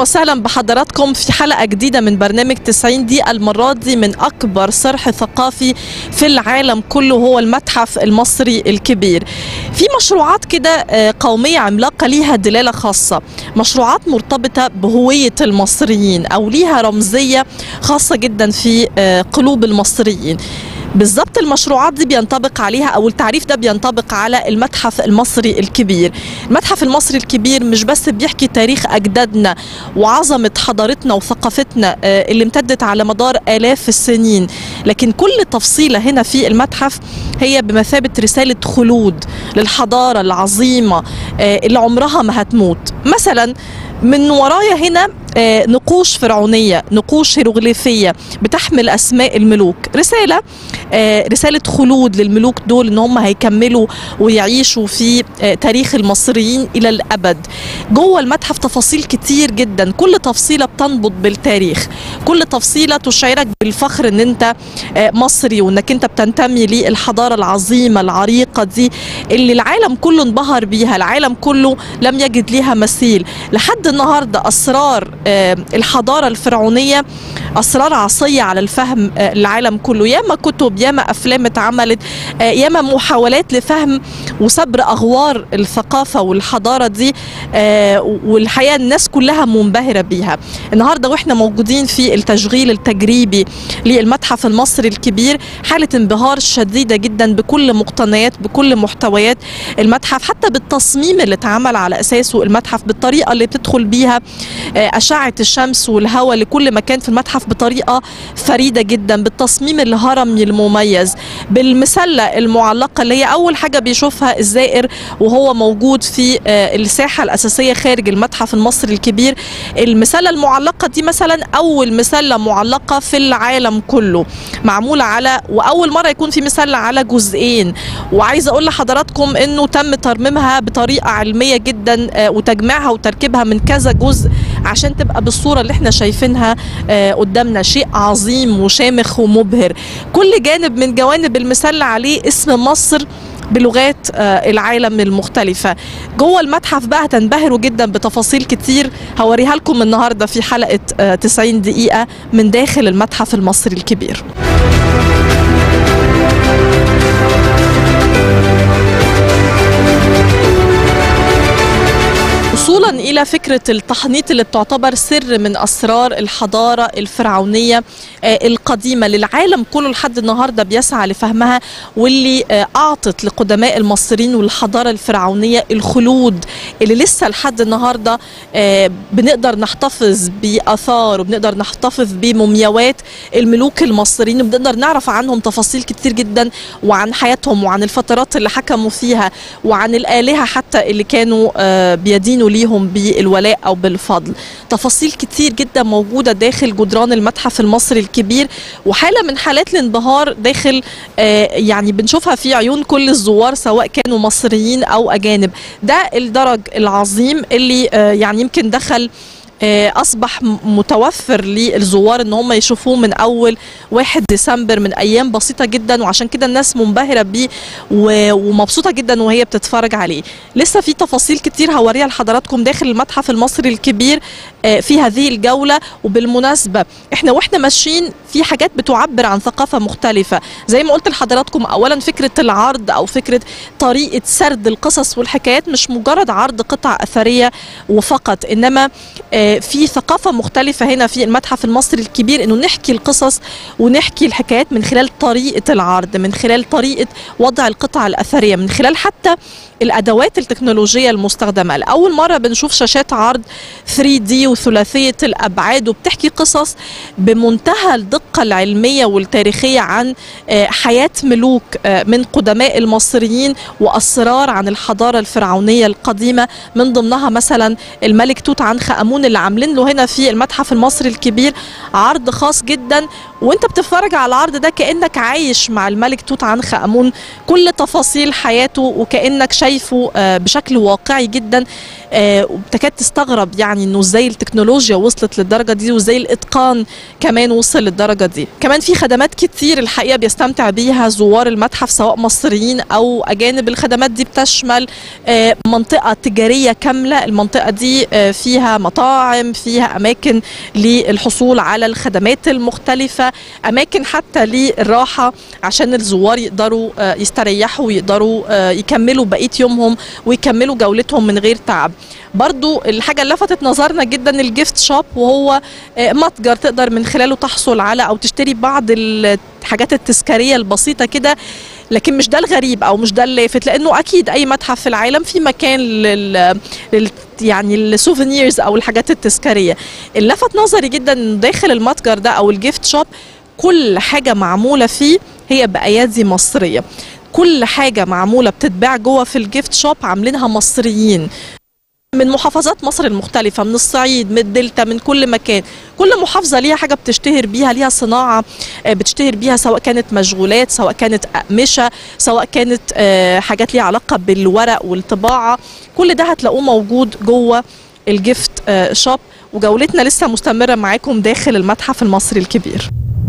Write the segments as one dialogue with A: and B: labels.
A: وسهلا بحضراتكم في حلقة جديدة من برنامج 90 دقيقة. المرة دي من أكبر صرح ثقافي في العالم كله، هو المتحف المصري الكبير. في مشروعات كده قومية عملاقة ليها دلالة خاصة، مشروعات مرتبطة بهوية المصريين أو ليها رمزية خاصة جدا في قلوب المصريين. بالضبط المشروعات دي بينطبق عليها، أو التعريف ده بينطبق على المتحف المصري الكبير. المتحف المصري الكبير مش بس بيحكي تاريخ أجدادنا وعظمة حضارتنا وثقافتنا اللي امتدت على مدار آلاف السنين، لكن كل تفصيلة هنا في المتحف هي بمثابة رسالة خلود للحضارة العظيمة اللي عمرها ما هتموت. مثلا من ورايا هنا نقوش فرعونية، نقوش هيروغليفية بتحمل أسماء الملوك، رسالة خلود للملوك دول إن هم هيكملوا ويعيشوا في تاريخ المصريين إلى الأبد. جوه المتحف تفاصيل كتير جدا، كل تفصيلة بتنبض بالتاريخ، كل تفصيلة تشعرك بالفخر إن أنت مصري وإنك أنت بتنتمي للحضارة العظيمة العريقة دي اللي العالم كله انبهر بيها، العالم كله لم يجد ليها مثيل. لحد النهاردة أسرار الحضارة الفرعونية أسرار عصية على الفهم العالم كله، ياما كتب، ياما أفلام اتعملت، ياما محاولات لفهم وصبر أغوار الثقافة والحضارة دي، والحقيقة الناس كلها منبهرة بيها. النهاردة وإحنا موجودين في التشغيل التجريبي للمتحف المصري الكبير، حالة انبهار شديدة جدا بكل مقتنيات، بكل محتويات المتحف، حتى بالتصميم اللي اتعمل على أساسه المتحف، بالطريقة اللي بتدخل بيها أشعة الشمس والهواء لكل مكان في المتحف بطريقة فريدة جدا، بالتصميم الهرمي المميز، بالمسلة المعلقة اللي هي أول حاجة بيشوفها الزائر وهو موجود في الساحة الأساسية خارج المتحف المصري الكبير. المسلة المعلقة دي مثلا أول مسلة معلقة في العالم كله، معمولة على، وأول مرة يكون في مسلة على جزئين، وعايزة أقول لحضراتكم إنه تم ترميمها بطريقة علمية جدا وتجميعها وتركيبها من كذا جزء عشان تبقى بالصورة اللي احنا شايفينها قدامنا. شيء عظيم وشامخ ومبهر. كل جانب من جوانب المسلة عليه اسم مصر بلغات العالم المختلفة. جوه المتحف بقى هتنبهروا جدا بتفاصيل كتير هوريها لكم النهاردة في حلقة 90 دقيقة من داخل المتحف المصري الكبير. وصولا إلى فكرة التحنيط اللي بتعتبر سر من أسرار الحضارة الفرعونية القديمة للعالم كله لحد النهاردة بيسعى لفهمها، واللي أعطت لقدماء المصريين والحضارة الفرعونية الخلود اللي لسه لحد النهاردة بنقدر نحتفظ بآثار وبنقدر نحتفظ بمومياوات الملوك المصريين، وبنقدر نعرف عنهم تفاصيل كتير جدا وعن حياتهم وعن الفترات اللي حكموا فيها وعن الآلهة حتى اللي كانوا بيدينوا ليهم بالولاء أو بالفضل. تفاصيل كتير جدا موجودة داخل جدران المتحف المصري الكبير، وحالة من حالات الانبهار داخل يعني بنشوفها في عيون كل الزوار سواء كانوا مصريين أو أجانب. ده الدرج العظيم اللي يعني يمكن دخل أصبح متوفر للزوار إن هم يشوفوه من أول 1 ديسمبر من أيام بسيطة جدا، وعشان كده الناس منبهرة بيه ومبسوطة جدا وهي بتتفرج عليه. لسه في تفاصيل كتير هوريها لحضراتكم داخل المتحف المصري الكبير في هذه الجولة. وبالمناسبة احنا واحنا ماشيين في حاجات بتعبر عن ثقافة مختلفة، زي ما قلت لحضراتكم أولا فكرة العرض أو فكرة طريقة سرد القصص والحكايات مش مجرد عرض قطع أثرية وفقط، إنما في ثقافة مختلفة هنا في المتحف المصري الكبير، إنه نحكي القصص ونحكي الحكايات من خلال طريقة العرض، من خلال طريقة وضع القطع الأثرية، من خلال حتى الأدوات التكنولوجية المستخدمة. لأول مرة بنشوف شاشات عرض 3D وثلاثية الأبعاد وبتحكي قصص بمنتهى الدقة العلمية والتاريخية عن حياة ملوك من قدماء المصريين وأسرار عن الحضارة الفرعونية القديمة، من ضمنها مثلا الملك توت عنخ آمون اللي عاملين له هنا في المتحف المصري الكبير عرض خاص جدا، وانت بتتفرج على العرض ده كأنك عايش مع الملك توت عنخ آمون كل تفاصيل حياته، وكأنك شايفه بشكل واقعي جدا. وبتكاد تستغرب يعني انه ازاي التكنولوجيا وصلت للدرجه دي، وازاي الاتقان كمان وصل للدرجه دي. كمان في خدمات كتير الحقيقه بيستمتع بيها زوار المتحف سواء مصريين او اجانب. الخدمات دي بتشمل منطقه تجاريه كامله، المنطقه دي فيها مطاعم، فيها اماكن للحصول على الخدمات المختلفه، اماكن حتى للراحه عشان الزوار يقدروا يستريحوا ويقدروا يكملوا بقيه يومهم ويكملوا جولتهم من غير تعب. برضو الحاجة اللي لفتت نظرنا جدا الجيفت شوب، وهو متجر تقدر من خلاله تحصل على أو تشتري بعض الحاجات التذكارية البسيطة كده. لكن مش ده الغريب أو مش ده اللافت، لأنه أكيد أي متحف في العالم في مكان يعني السوفينيرز أو الحاجات التذكارية. اللي لفت نظري جدا داخل المتجر ده أو الجيفت شوب كل حاجة معمولة فيه هي بأيادي مصرية. كل حاجة معمولة بتتباع جوه في الجيفت شوب عاملينها مصريين من محافظات مصر المختلفة، من الصعيد، من الدلتا، من كل مكان. كل محافظة ليها حاجة بتشتهر بيها، ليها صناعة بتشتهر بيها، سواء كانت مشغولات، سواء كانت أقمشة، سواء كانت حاجات ليها علاقة بالورق والطباعة. كل ده هتلاقوه موجود جوه الجيفت شوب. وجولتنا لسه مستمرة معاكم داخل المتحف المصري الكبير.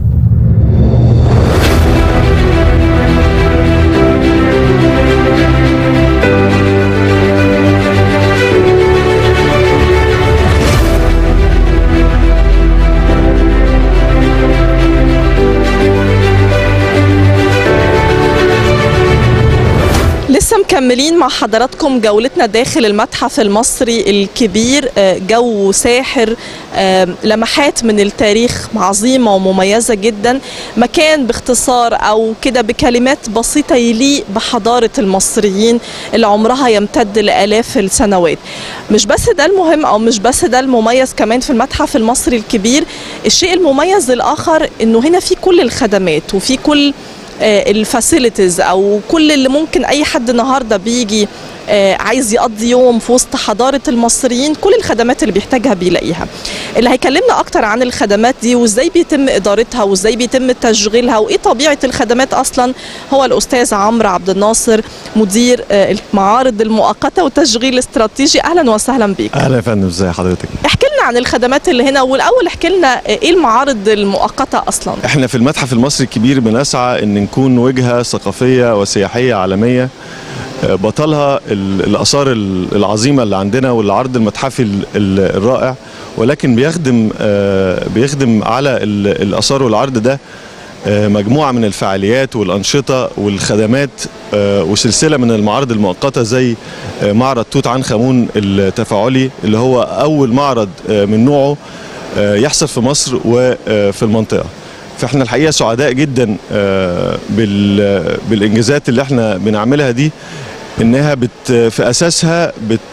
A: لسه مكملين مع حضراتكم جولتنا داخل المتحف المصري الكبير. جو ساحر، لمحات من التاريخ عظيمة ومميزة جدا. مكان باختصار أو كده بكلمات بسيطة يليق بحضارة المصريين اللي عمرها يمتد لآلاف السنوات. مش بس ده المهم أو مش بس ده المميز كمان في المتحف المصري الكبير. الشيء المميز الآخر إنه هنا في كل الخدمات وفي كل الفاسيلتيز او كل اللي ممكن اي حد النهارده بيجي عايز يقضي يوم في وسط حضارة المصريين، كل الخدمات اللي بيحتاجها بيلاقيها. اللي هيكلمنا اكتر عن الخدمات دي وازاي بيتم ادارتها وازاي بيتم تشغيلها وايه طبيعة الخدمات اصلا هو الاستاذ عمرو عبد الناصر، مدير المعارض المؤقتة والتشغيل الاستراتيجي. اهلا وسهلا بيك.
B: اهلا يا فندم، ازي حضرتك؟
A: احكي لنا عن الخدمات اللي هنا، والاول احكي لنا ايه المعارض المؤقتة اصلا.
B: احنا في المتحف المصري الكبير بنسعى ان نكون وجهة ثقافية وسياحية عالمية بطلها الآثار العظيمة اللي عندنا والعرض المتحفي الرائع، ولكن بيخدم على الآثار والعرض ده مجموعة من الفعاليات والأنشطة والخدمات وسلسلة من المعارض المؤقتة زي معرض توت عنخ آمون التفاعلي اللي هو أول معرض من نوعه يحصل في مصر وفي المنطقة. فاحنا الحقيقة سعداء جدا بالإنجازات اللي احنا بنعملها دي، انها في اساسها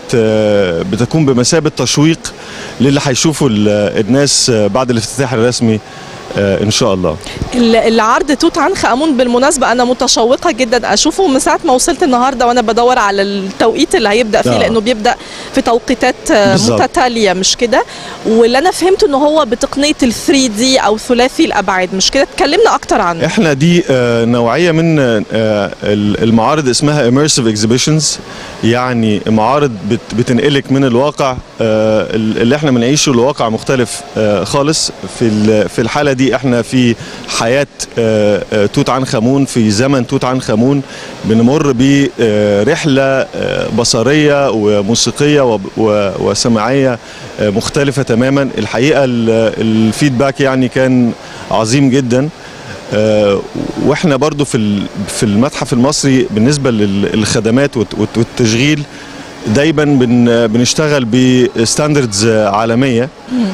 B: بتكون بمثابة تشويق للي هيشوفوا الناس بعد الافتتاح الرسمي ان شاء الله.
A: العرض توت عنخ آمون بالمناسبة انا متشوقة جدا اشوفه من ساعة ما وصلت النهارده وانا بدور على التوقيت اللي هيبدأ فيه لانه بيبدأ في توقيتات متتالية مش كده. واللي انا فهمته انه هو بتقنية ال 3D او ثلاثي الابعاد مش كده، اتكلمنا اكتر عنه.
B: احنا دي نوعية من المعارض اسمها immersive exhibitions، يعني معارض بتنقلك من الواقع اللي احنا بنعيشه لواقع مختلف خالص. في الحالة دي احنا في حياة توت عنخ آمون، في زمن توت عنخ آمون، بنمر برحلة بصرية وموسيقية وسمعية مختلفة تماما. الحقيقة الفيدباك يعني كان عظيم جدا. واحنا برضو في المتحف المصري بالنسبة للخدمات والتشغيل دايما بنشتغل بستاندردز عالمية.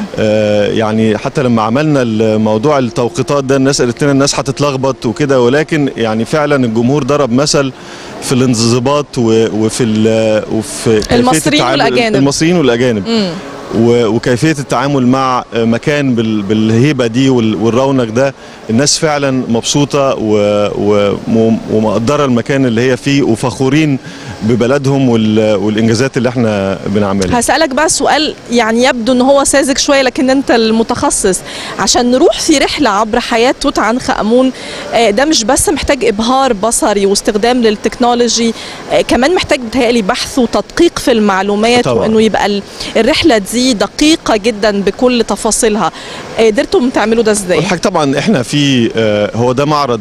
B: يعني حتى لما عملنا الموضوع التوقيتات ده الناس قالت لنا الناس هتتلخبط وكده، ولكن يعني فعلا الجمهور ضرب مثل في الانضباط وفي
A: المصريين والاجانب.
B: المصريين والاجانب وكيفيه التعامل مع مكان بالهيبه دي والرونق ده. الناس فعلا مبسوطه ومقدره المكان اللي هي فيه وفخورين ببلدهم والانجازات اللي احنا بنعملها.
A: هسألك بقى سؤال يعني يبدو ان هو ساذج شويه لكن انت المتخصص. عشان نروح في رحله عبر حياه توت عنخ امون ده مش بس محتاج ابهار بصري واستخدام للتكنولوجي، كمان محتاج بتهيألي بحث وتدقيق في المعلومات طبعا. وانه يبقى الرحله دي دقيقه جدا بكل تفاصيلها. قدرتم تعملوا ده ازاي؟
B: الحاجة طبعا احنا في هو ده معرض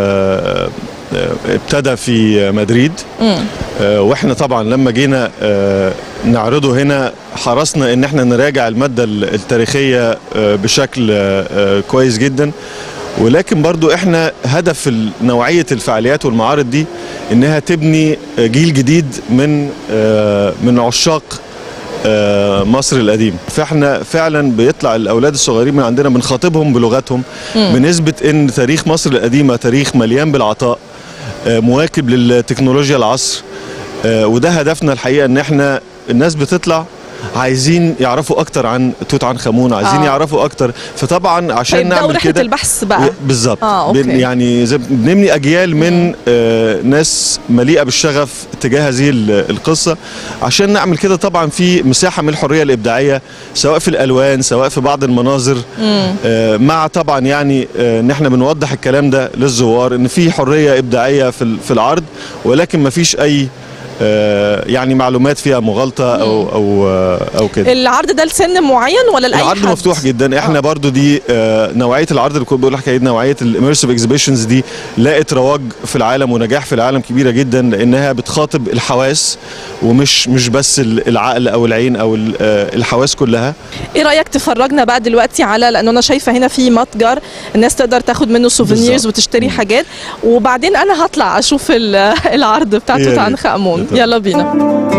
B: ابتدى في مدريد، واحنا طبعا لما جينا نعرضه هنا حرصنا ان احنا نراجع المادة التاريخية بشكل كويس جدا، ولكن برضو احنا هدف نوعية الفعاليات والمعارض دي انها تبني جيل جديد من عشاق مصر القديم. فاحنا فعلا بيطلع الاولاد الصغيرين من عندنا بنخاطبهم بلغتهم، بنثبت ان تاريخ مصر القديمه تاريخ مليان بالعطاء مواكب للتكنولوجيا العصر، وده هدفنا الحقيقه ان احنا الناس بتطلع عايزين يعرفوا اكتر عن توت عنخ امون، عايزين يعرفوا اكتر. فطبعا عشان نعمل كده
A: البحث بقى
B: بالظبط يعني بنبني اجيال من ناس مليئه بالشغف تجاه هذه القصه. عشان نعمل كده طبعا في مساحه من الحريه الابداعيه سواء في الالوان سواء في بعض المناظر، مع طبعا يعني ان احنا بنوضح الكلام ده للزوار ان في حريه ابداعيه في العرض، ولكن ما فيش اي يعني معلومات فيها مغالطه او كده.
A: العرض ده لسن معين ولا لاي حد؟
B: العرض مفتوح جدا. احنا برضو دي نوعيه العرض اللي كنت بقول حكايه نوعيه الاميرسيف اكزيبيشنز دي لقت رواج في العالم ونجاح في العالم كبيره جدا، لانها بتخاطب الحواس ومش بس العقل او العين او الحواس كلها.
A: ايه رايك تفرجنا بقى دلوقتي على، لان انا شايفه هنا في متجر الناس تقدر تاخد منه سوفينيرز وتشتري حاجات، وبعدين انا هطلع اشوف العرض بتاع توت عنخ امون. يلا بينا.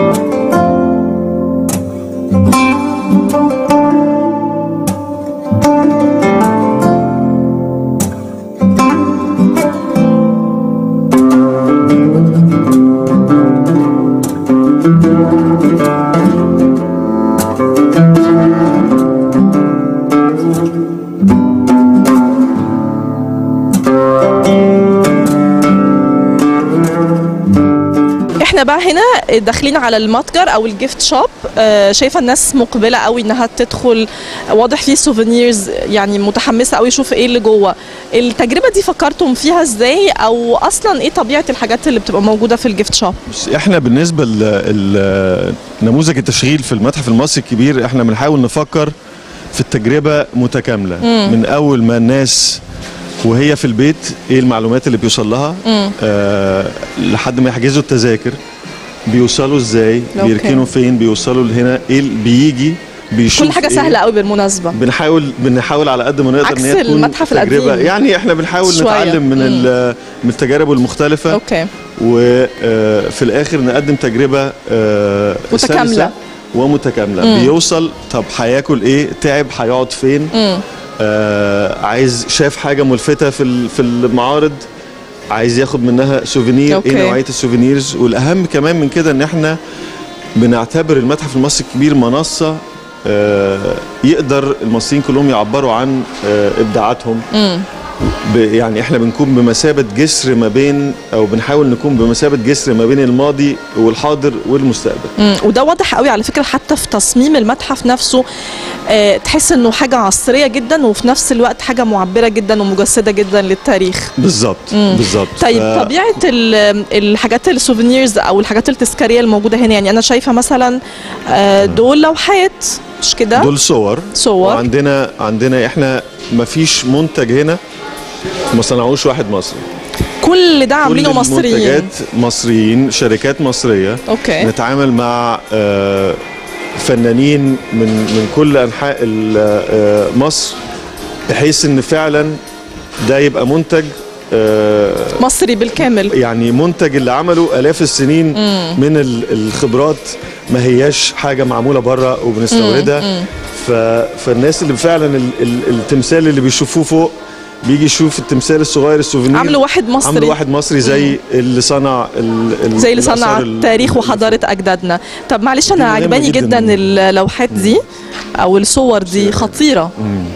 A: احنا بقى هنا داخلين على المتجر او الجيفت شوب، شايفه الناس مقبله قوي انها تدخل، واضح فيه سوفينيرز، يعني متحمسه قوي اشوف ايه اللي جوه. التجربه دي فكرتم فيها ازاي، او اصلا ايه طبيعه الحاجات اللي بتبقى موجوده في الجيفت شوب؟
B: احنا بالنسبه لنموذج التشغيل في المتحف المصري الكبير احنا بنحاول نفكر في التجربه متكامله، من اول ما الناس وهي في البيت ايه المعلومات اللي بيوصل لها لحد ما يحجزوا التذاكر، بيوصلوا ازاي، بيركنوا فين، بيوصلوا لهنا ايه، بيجي بيشوف
A: كل حاجه سهله قوي بالمناسبه.
B: بنحاول على قد ما نقدر
A: ان هي تكون المتحف
B: تجربه، يعني احنا بنحاول نتعلم من التجارب المختلفه. وفي الاخر نقدم تجربه
A: متكامله
B: ومتكامله. بيوصل طب هياكل ايه، تعب هيقعد فين، عايز شاف حاجه ملفته في المعارض عايز ياخد منها سوفينير، ايه نوعيه السوفينيرز. والاهم كمان من كده ان احنا بنعتبر المتحف المصري الكبير منصه يقدر المصريين كلهم يعبروا عن ابداعاتهم. يعني احنا بنكون بمثابه جسر ما بين، او بنحاول نكون بمثابه جسر ما بين الماضي والحاضر والمستقبل.
A: وده واضح قوي على فكره حتى في تصميم المتحف نفسه، تحس انه حاجه عصريه جدا وفي نفس الوقت حاجه معبره جدا ومجسده جدا للتاريخ.
B: بالظبط بالظبط.
A: طيب طبيعه الحاجات السوفينيرز او الحاجات التذكاريه الموجوده هنا، يعني انا شايفه مثلا دول لوحات مش كده؟
B: دول صور. وعندنا احنا ما فيش منتج هنا ما صنعوش واحد مصري.
A: كل ده عاملينه مصريين.
B: منتجات مصريين، شركات مصريه. نتعامل مع فنانين من كل انحاء مصر، بحيث ان فعلا ده يبقى منتج
A: مصري بالكامل.
B: يعني منتج اللي عمله آلاف السنين من الخبرات، ما هياش حاجه معموله بره وبنستوردها. فالناس اللي فعلا التمثال اللي بيشوفوه فوق بيجي يشوف التمثال الصغير السوفينير،
A: عملوا واحد مصري
B: زي اللي صنع
A: زي اللي صنع التاريخ وحضاره اجدادنا. طب معلش انا عجباني جدا اللوحات دي، او الصور دي خطيره.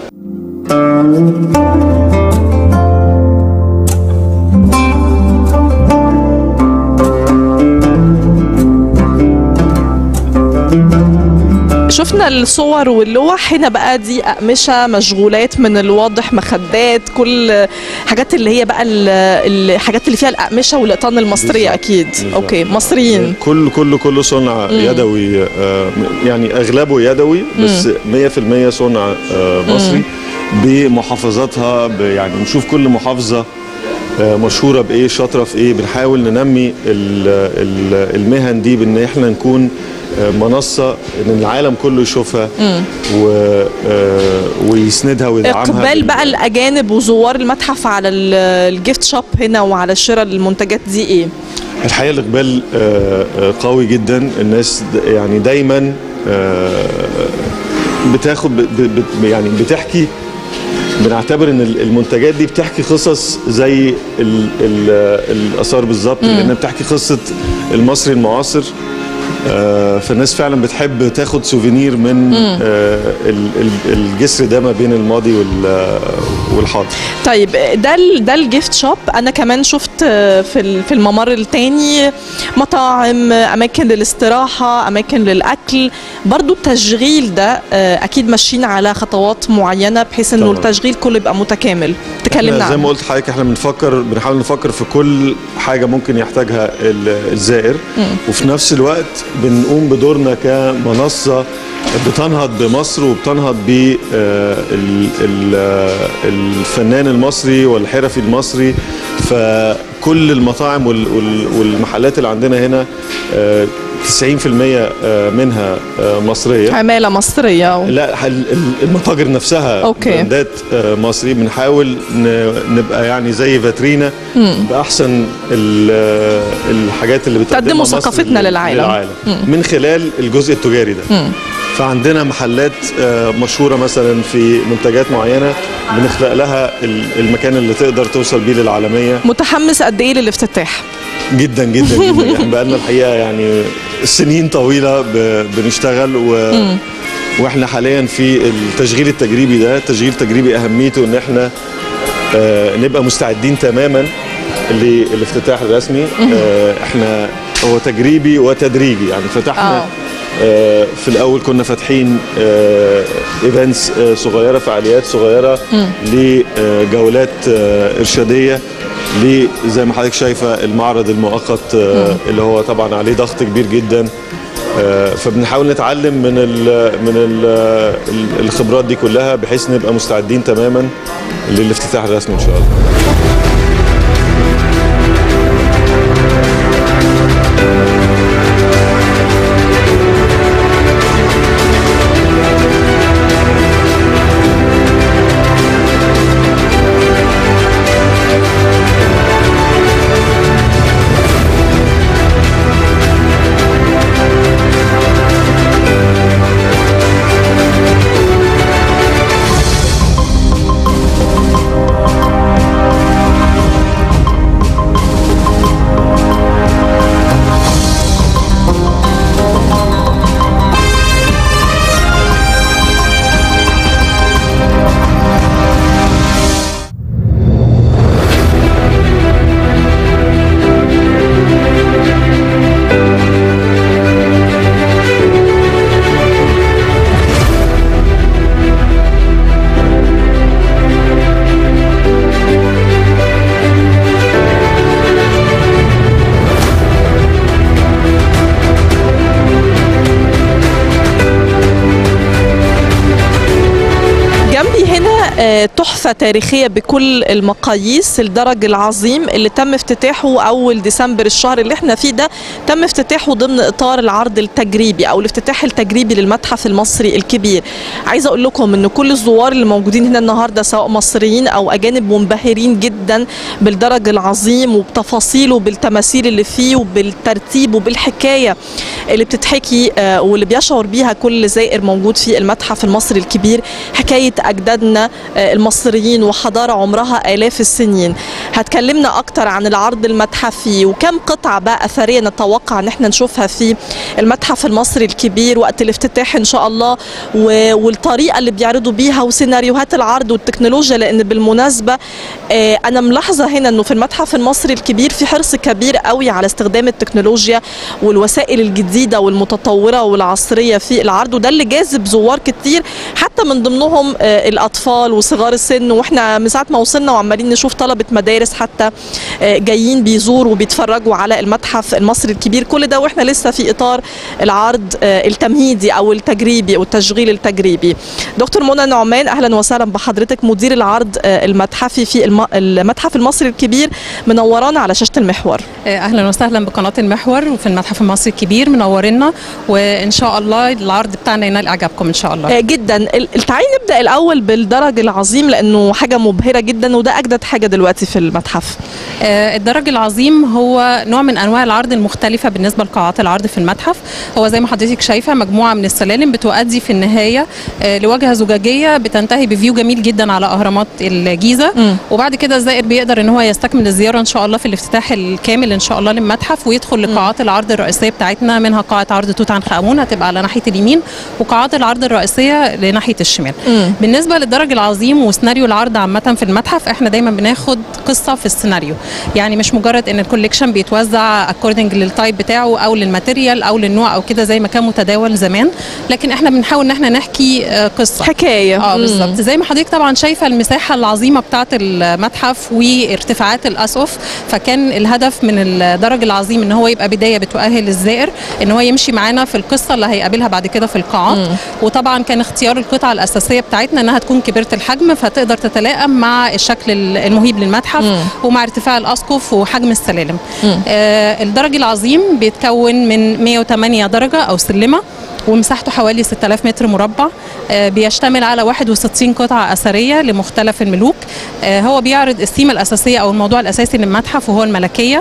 A: شفنا الصور واللوح هنا بقى، دي أقمشة، مشغولات من الواضح، مخدات، كل حاجات اللي هي بقى الحاجات اللي فيها الأقمشة والإيطان المصرية. أكيد أوكي، مصريين.
B: كله صنع يدوي، يعني أغلبه يدوي، بس 100% صنع مصري بمحافظاتها. يعني نشوف كل محافظة مشهورة بإيه، شاطرة في إيه، بنحاول ننمي المهن دي بإن إحنا نكون منصة ان العالم كله يشوفها ويسندها ويدعمها.
A: اقبال بقى الاجانب وزوار المتحف على الجيفت شوب هنا وعلى شراء المنتجات دي ايه؟
B: الحقيقة الاقبال قوي جدا. الناس يعني دايما بتاخد يعني بتحكي، بنعتبر ان المنتجات دي بتحكي قصص زي الاثار بالظبط، لانها بتحكي قصة المصري المعاصر. فالناس فعلا بتحب تاخد سوفينير من الجسر ده ما بين الماضي والحاضر.
A: طيب ده الجيفت شوب. انا كمان شفت في الممر الثاني مطاعم، اماكن للاستراحه، اماكن للاكل. برضو التشغيل ده اكيد ماشيين على خطوات معينه بحيث انه التشغيل كله يبقى متكامل. تكلمنا عنه.
B: زي ما قلت لحضرتك، احنا بنحاول نفكر في كل حاجه ممكن يحتاجها الزائر، وفي نفس الوقت بنقوم بدورنا كمنصة بتنهض بمصر وبتنهض بالفنان المصري والحرفي المصري. فكل المطاعم والمحلات اللي عندنا هنا 90% منها مصرية،
A: عمالة مصرية.
B: لا، المتاجر نفسها براندات مصري. بنحاول نبقى يعني زي فاترينا بأحسن الحاجات اللي بتقدمها مصر
A: ثقافتنا للعالم
B: من خلال الجزء التجاري ده. فعندنا محلات مشهورة مثلا في منتجات معينة بنخلق لها المكان اللي تقدر توصل بيه للعالمية.
A: متحمس قد ايه للافتتاح؟
B: جدا جدا جدا. يعني بقالنا الحقيقة يعني سنين طويلة بنشتغل واحنا حاليا في التشغيل التجريبي ده. التشغيل التجريبي أهميته ان احنا نبقى مستعدين تماما للافتتاح الرسمي. احنا هو تجريبي وتدريجي. يعني فتحنا في الأول كنا فاتحين ايفنتس صغيرة، فعاليات صغيرة لجولات إرشادية، زي ما حضرتك شايفة المعرض المؤقت اللي هو طبعا عليه ضغط كبير جدا. فبنحاول نتعلم من الخبرات دي كلها بحيث نبقى مستعدين تماما للافتتاح الرسمي إن شاء الله.
A: تحفة تاريخية بكل المقاييس. الدرج العظيم اللي تم افتتاحه أول ديسمبر الشهر اللي احنا فيه ده، تم افتتاحه ضمن إطار العرض التجريبي أو الافتتاح التجريبي للمتحف المصري الكبير. عايزة أقول لكم إن كل الزوار اللي موجودين هنا النهاردة سواء مصريين أو أجانب منبهرين جدا بالدرج العظيم وبتفاصيله، بالتماثيل اللي فيه وبالترتيب وبالحكاية اللي بتتحكي واللي بيشعر بيها كل زائر موجود في المتحف المصري الكبير. حكاية أجدادنا المصريين وحضارة عمرها آلاف السنين. هتكلمنا أكتر عن العرض المتحفي وكم قطعة بقى أثرية نتوقع أن احنا نشوفها في المتحف المصري الكبير وقت الافتتاح إن شاء الله، والطريقة اللي بيعرضوا بيها وسيناريوهات العرض والتكنولوجيا. لأن بالمناسبة أنا ملاحظة هنا أنه في المتحف المصري الكبير في حرص كبير قوي على استخدام التكنولوجيا والوسائل الجديدة والمتطورة والعصرية في العرض، وده اللي جاذب زوار كتير حتى من ضمنهم الأطفال وصغار السن. وإحنا من ساعة ما وصلنا وعمالين نشوف طلبة مدارس حتى جايين بيزوروا وبيتفرجوا على المتحف المصري الكبير. كل ده وإحنا لسه في إطار العرض التمهيدي أو التجريبي أو التشغيل التجريبي. دكتور منى نعمان، أهلا وسهلا بحضرتك، مدير العرض المتحفي في المتحف المصري الكبير، منورانا على شاشة المحور.
C: أهلا وسهلا بقناة المحور وفي المتحف المصري الكبير، منورنا وإن شاء الله العرض بتاعنا ينال إعجابكم إن شاء الله.
A: جدا. تعالي نبدأ الأول بالدرج العظيم لأنه حاجة مبهرة جدا وده أجدد حاجة دلوقتي في المتحف.
C: الدرج العظيم هو نوع من أنواع العرض المختلفة بالنسبة لقاعات العرض في المتحف. هو زي ما حضرتك شايفة مجموعة من السلالم بتؤدي في النهاية لواجهة زجاجية بتنتهي بفيو جميل جدا على أهرامات الجيزة. وبعد كده الزائر بيقدر إن هو يستكمل الزيارة إن شاء الله في الافتتاح الكامل إن شاء الله للمتحف ويدخل لقاعات العرض الرئيسية بتاعتنا، منها قاعة عرض توت عنخ آمون هتبقى على ناحية اليمين وقاعات العرض الرئيسية لناحية الشمال. بالنسبة للدرج العظيم وسيناريو العرض عامة في المتحف، احنا دايما بناخد قصة في السيناريو، يعني مش مجرد ان الكوليكشن بيتوزع اكوردنج للتايب بتاعه او للماتيريال او للنوع او كده زي ما كان متداول زمان، لكن احنا بنحاول ان احنا نحكي قصة
A: حكاية.
C: بالظبط. زي ما حضرتك طبعا شايفة المساحة العظيمة بتاعة المتحف وارتفاعات الأسقف، فكان الهدف من الدرج العظيم ان هو يبقى بداية بتؤهل الزائر ان هو يمشي معانا في القصة اللي هيقابلها بعد كده في القاعات. وطبعا كان اختيار القطعة الأساسية بتاعتنا انها تكون كبيرة الحجم فتقدر تتلائم مع الشكل المهيب للمتحف ومع ارتفاع الأسقف وحجم السلالم. الدرج العظيم بيتكون من 108 درجة أو سلمة ومساحته حوالي 6000 متر مربع. بيشتمل على 61 قطعة أثرية لمختلف الملوك. هو بيعرض الثيمة الأساسية أو الموضوع الأساسي للمتحف وهو الملكية.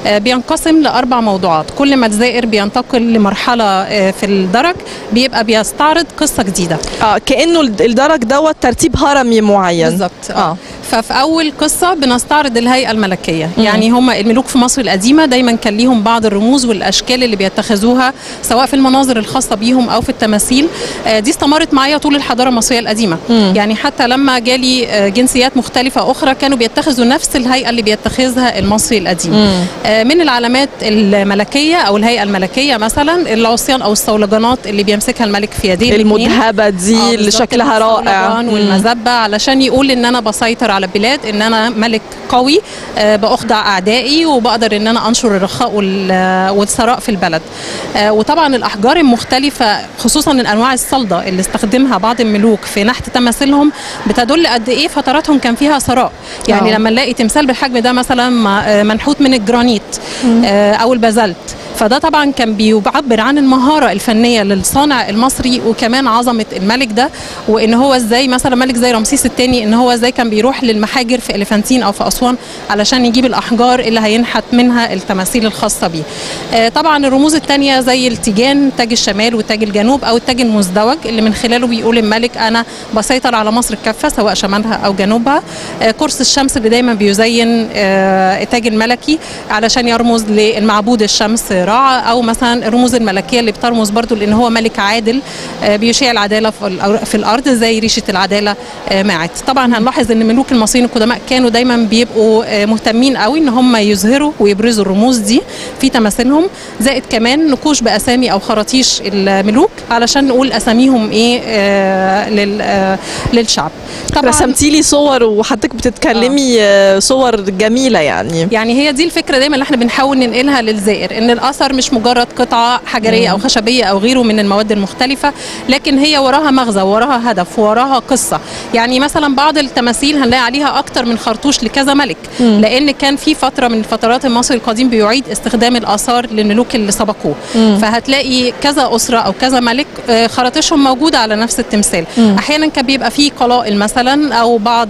C: بينقسم ل4 موضوعات، كل ما الزائر بينتقل لمرحلة في الدرج بيبقى بيستعرض قصة جديدة.
A: كأنه الدرج دوت ترتيب هرمي معين.
C: بالظبط. ففي أول قصة بنستعرض الهيئة الملكية. يعني هم الملوك في مصر القديمة دايما كان ليهم بعض الرموز والأشكال اللي بيتخذوها سواء في المناظر الخاصة بيهم أو في التماثيل. دي استمرت معايا طول الحضارة المصرية القديمة. يعني حتى لما جالي جنسيات مختلفة أخرى كانوا بيتخذوا نفس الهيئة اللي بيتخذها المصري القديم. من العلامات الملكية أو الهيئة الملكية مثلا العصيان أو الصولجانات اللي بيمسكها الملك في يديه
A: المذهبة دي اللي شكلها رائع،
C: والمذبة علشان يقول إن أنا بسيطر على البلاد، ان انا ملك قوي باخضع اعدائي وبقدر ان انا انشر الرخاء والثراء في البلد. وطبعا الاحجار المختلفه خصوصا الانواع الصلده اللي استخدمها بعض الملوك في نحت تماثيلهم بتدل قد ايه فتراتهم كان فيها ثراء. يعني لما نلاقي تمثال بالحجم ده مثلا منحوت من الجرانيت او البازلت، فده طبعا كان بيعبر عن المهارة الفنية للصانع المصري وكمان عظمة الملك ده، وان هو ازاي مثلا ملك زي رمسيس الثاني ان هو ازاي كان بيروح للمحاجر في إليفانتين او في أسوان علشان يجيب الأحجار اللي هينحت منها التماثيل الخاصة بيه. طبعا الرموز الثانية زي التيجان، تاج الشمال وتاج الجنوب او التاج المزدوج اللي من خلاله بيقول الملك انا بسيطر على مصر الكافة سواء شمالها او جنوبها. قرص الشمس اللي دايما بيزين التاج الملكي علشان يرمز للمعبود الشمس رع، او مثلا الرموز الملكيه اللي بترمز برضو لان هو ملك عادل بيشيع العداله في الارض زي ريشه العداله ماعت. طبعا هنلاحظ ان ملوك المصريين القدماء كانوا دايما بيبقوا مهتمين قوي ان هم يظهروا ويبرزوا الرموز دي في تماثيلهم، زائد كمان نقوش باسامي او خراطيش الملوك علشان نقول اساميهم ايه للشعب.
A: طبعا رسمتي لي صور وحضرتك بتتكلمي صور جميله. يعني
C: هي دي الفكره دايما اللي احنا بنحاول ننقلها للزائر، ان الاثر مش مجرد قطعه حجريه او خشبيه او غيره من المواد المختلفه، لكن هي وراها مغزى وراها هدف وراها قصه. يعني مثلا بعض التماثيل هنلاقي عليها اكتر من خرطوش لكذا ملك، لان كان في فتره من الفترات المصري القديم بيعيد استخدام الاثار للملوك اللي سبقوه، فهتلاقي كذا اسره او كذا ملك خراطيشهم موجوده على نفس التمثال. احيانا كان بيبقى فيه قلائل مثلا او بعض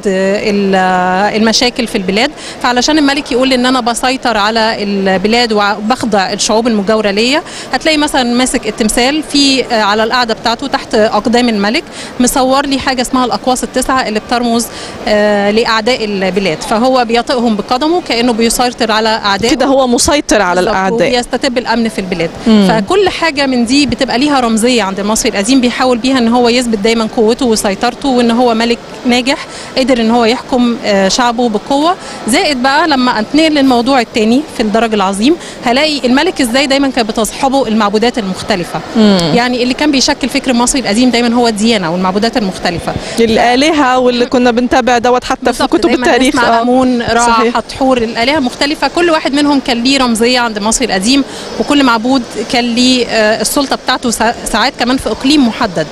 C: المشاكل في البلاد، فعلشان الملك يقول ان انا بسيطر على البلاد وبخضع الشعوب الشعوب المجاوره ليا. هتلاقي مثلا ماسك التمثال في على القاعده بتاعته تحت اقدام الملك مصور لي حاجه اسمها الاقواس التسعه اللي بترمز لاعداء البلاد، فهو بيطئهم بقدمه كانه بيسيطر على اعدائه
A: كده، هو مسيطر على الاعداء
C: وبيستتب الامن في البلاد. فكل حاجه من دي بتبقى ليها رمزيه عند المصري القديم، بيحاول بيها ان هو يثبت دايما قوته وسيطرته، وان هو ملك ناجح قدر ان هو يحكم شعبه بقوه. زائد بقى لما انتقل للموضوع الثاني في الدرج العظيم، هلاقي الملك ازاي دايما كانت بتصحبه المعبودات المختلفه. يعني اللي كان بيشكل فكر المصري القديم دايما هو الديانه والمعبودات المختلفه،
A: الالهه، واللي كنا بنتابع دوت حتى في كتب التاريخ،
C: امون، را، حتحور، الالهه المختلفه كل واحد منهم كان ليه رمزيه عند المصري القديم، وكل معبود كان ليه السلطه بتاعته ساعات كمان في اقليم محدد.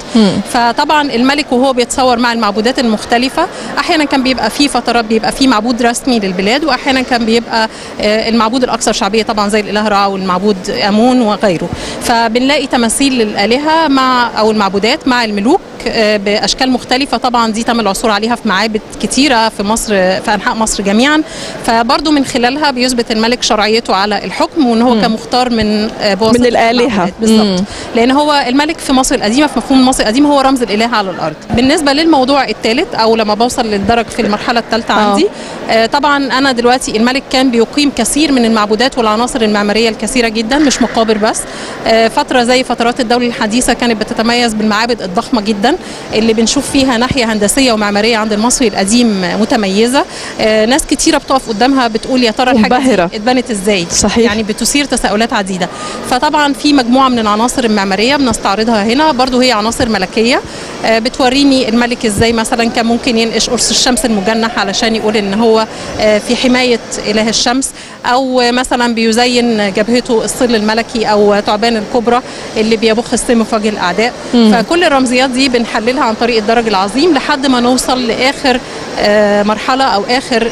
C: فطبعا الملك وهو بيتصور مع المعبودات المختلفه، احيانا كان بيبقى في فترات بيبقى في معبود رسمي للبلاد، واحيانا كان بيبقى المعبود الاكثر شعبيه طبعا زي الاله را والمعبود امون وغيره. فبنلاقي تماثيل للالهه مع او المعبودات مع الملوك باشكال مختلفه. طبعا دي تم العثور عليها في معابد كتيره في مصر، في انحاء مصر جميعا. فبرضه من خلالها بيثبت الملك شرعيته على الحكم، وان هو كان مختار من
A: الالهه
C: بالظبط، لان هو الملك في مصر القديمه في مفهوم مصر القديم هو رمز الاله على الارض. بالنسبه للموضوع الثالث او لما بوصل للدرج في المرحله الثالثه عندي، طبعا انا دلوقتي الملك كان بيقيم كثير من المعبودات والعناصر المعماريه الكثيره جدا، مش مقابر بس. فتره زي فترات الدوله الحديثه كانت بتتميز بالمعابد الضخمه جدا اللي بنشوف فيها ناحيه هندسيه ومعماريه عند المصري القديم متميزه. ناس كتيره بتقف قدامها بتقول يا ترى الحاجه دي اتبنت ازاي؟
A: صحيح.
C: يعني بتثير تساؤلات عديده. فطبعا في مجموعه من العناصر المعماريه بنستعرضها هنا، برضو هي عناصر ملكيه بتوريني الملك ازاي مثلا كان ممكن ينقش قرص الشمس المجنح علشان يقول ان هو في حمايه اله الشمس، او مثلا بيزين جبهته الظل الملكي او تعبان الكبرى اللي بيبخ السم في وجه الاعداء. فكل الرمزيات دي بنحللها عن طريق الدرج العظيم لحد ما نوصل لاخر مرحله او اخر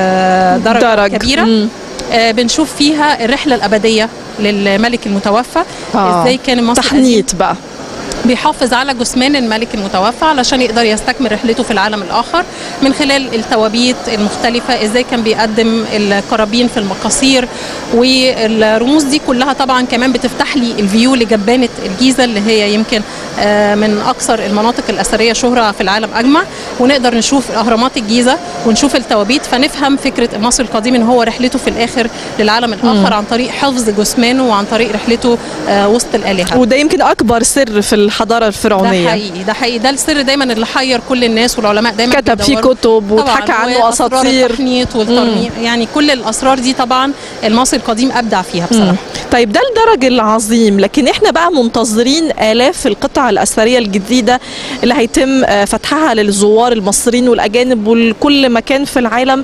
C: درجه كبيره بنشوف فيها الرحله الابديه للملك المتوفى. ازاي كان المصري
A: تحنيط بقى
C: بيحافظ على جثمان الملك المتوفى علشان يقدر يستكمل رحلته في العالم الآخر من خلال التوابيت المختلفة، ازاي كان بيقدم القرابين في المقاصير، والرموز دي كلها طبعا كمان بتفتح لي الفيو لجبانة الجيزة اللي هي يمكن من أكثر المناطق الأثرية شهرة في العالم أجمع، ونقدر نشوف أهرامات الجيزة ونشوف التوابيت، فنفهم فكرة المصري القديم إن هو رحلته في الآخر للعالم الآخر عن طريق حفظ جثمانه وعن طريق رحلته وسط الآلهة.
A: وده يمكن أكبر سر في الحضارة الفرعونية.
C: ده حقيقي ده السر دايما اللي حير كل الناس، والعلماء دايما
A: كتب فيه كتب واتحكى عنه أساطير،
C: التحنيط والترميم، يعني كل الأسرار دي طبعا المصري القديم أبدع فيها بصراحة.
A: طيب ده الدرج العظيم، لكن احنا بقى منتظرين آلاف القطع الأثرية الجديدة اللي هيتم فتحها للزوار المصريين والأجانب ولكل مكان في العالم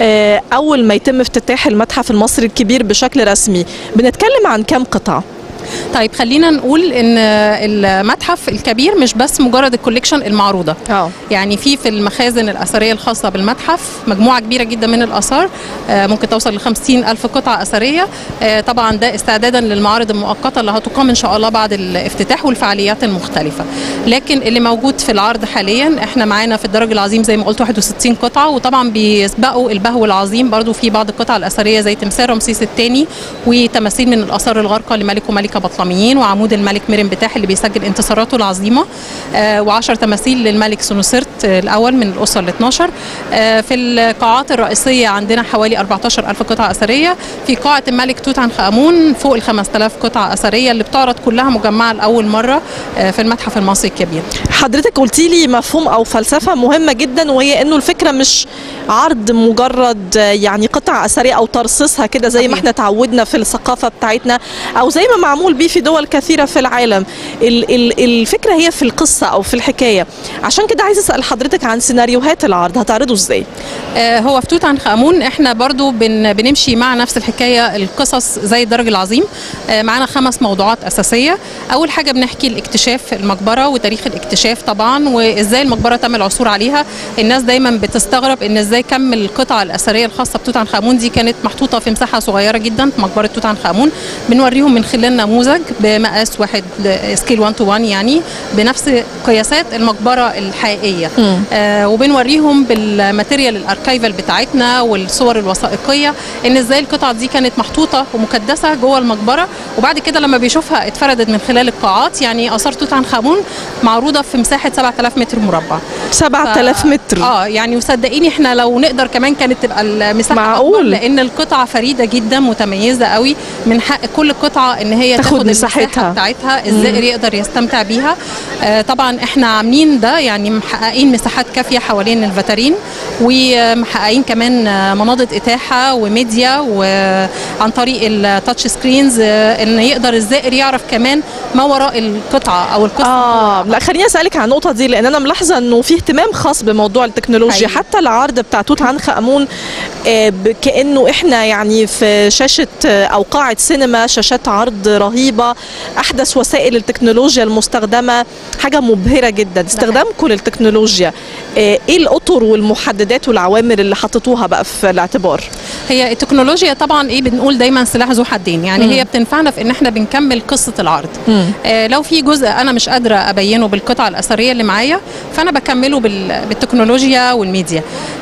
A: أول ما يتم افتتاح المتحف المصري الكبير بشكل رسمي. بنتكلم عن كم قطعة؟
C: طيب خلينا نقول ان المتحف الكبير مش بس مجرد الكوليكشن المعروضه، يعني في المخازن الاثريه الخاصه بالمتحف مجموعه كبيره جدا من الاثار ممكن توصل ل50,000 قطعه اثريه. طبعا ده استعدادا للمعارض المؤقته اللي هتقام ان شاء الله بعد الافتتاح والفعاليات المختلفه. لكن اللي موجود في العرض حاليا احنا معانا في الدرج العظيم زي ما قلت 61 قطعه، وطبعا بيسبقوا البهو العظيم برضو في بعض القطع الاثريه زي تمثال رمسيس الثاني وتماثيل من الاثار الغارقه لملك وملكه بطلميين، وعمود الملك مريم بتاح اللي بيسجل انتصاراته العظيمه، و10 تماثيل للملك سنوسرت الاول من الاسره ال12. في القاعات الرئيسيه عندنا حوالي 14,000 قطعه اثريه. في قاعه الملك توت عنخ امون فوق ال5,000 قطعه اثريه اللي بتعرض كلها مجمعه لاول مره في المتحف المصري الكبير.
A: حضرتك قلتي لي مفهوم او فلسفه مهمه جدا، وهي انه الفكره مش عرض مجرد يعني قطع اثريه او ترصيصها كده زي ما احنا تعودنا في الثقافه بتاعتنا او زي ما معمول بيه في دول كثيره في العالم. الفكره هي في القصه او في الحكايه. عشان كده عايزه اسال حضرتك عن سيناريوهات العرض، هتعرضوا ازاي؟
C: هو في توت عنخ امون احنا برضو بنمشي مع نفس الحكايه، القصص زي الدرج العظيم. معانا 5 موضوعات اساسيه. اول حاجه بنحكي الاكتشاف المقبره وتاريخ الاكتشاف طبعا، وازاي المقبره تم العثور عليها. الناس دايما بتستغرب ان ازاي كم القطع الاثريه الخاصه بتوت عنخ امون دي كانت محطوطه في مساحه صغيره جدا في مقبره توت عنخ امون. بنوريهم من خلال نموذج نموذج بمقاس واحد سكيل 1 to 1 يعني بنفس قياسات المقبره الحقيقيه. وبنوريهم بالماتيريال الاركايفال بتاعتنا والصور الوثائقيه ان ازاي القطع دي كانت محطوطه ومكدسه جوه المقبره، وبعد كده لما بيشوفها اتفردت من خلال القاعات. يعني اثار توت عنخ امون معروضه في مساحه 7000 متر مربع.
A: 7000 متر
C: يعني وصدقيني احنا لو نقدر كمان كانت تبقى المساحه
A: معقول،
C: لان القطعه فريده جدا متميزه قوي، من حق كل قطعه ان هي تاخد المساحه بتاعتها، الزائر يقدر يستمتع بيها. طبعا احنا عاملين ده، يعني محققين مساحات كافيه حوالين الفاترين، ومحققين كمان مناضد اتاحه وميديا، وعن طريق التاتش سكرينز ان يقدر الزائر يعرف كمان ما وراء القطعه او القصه.
A: لا خليني اسالك عن النقطه دي، لان انا ملاحظه انه في اهتمام خاص بموضوع التكنولوجيا. حتى العرض بتاع توت عنخ امون كانه احنا يعني في شاشه او قاعه سينما، شاشات عرض رهيبه، احدث وسائل التكنولوجيا المستخدمه، حاجه مبهره جدا. استخدامكم للتكنولوجيا ايه الاطر والمحددات والعوامل اللي حطيتوها بقى في الاعتبار؟
C: هي التكنولوجيا طبعا بنقول دايما سلاح ذو حدين، يعني هي بتنفعنا في ان احنا بنكمل قصه العرض. لو في جزء انا مش قادره ابينه بالقطعه الاثريه اللي معايا، فانا بكمله بالتكنولوجيا والميديا،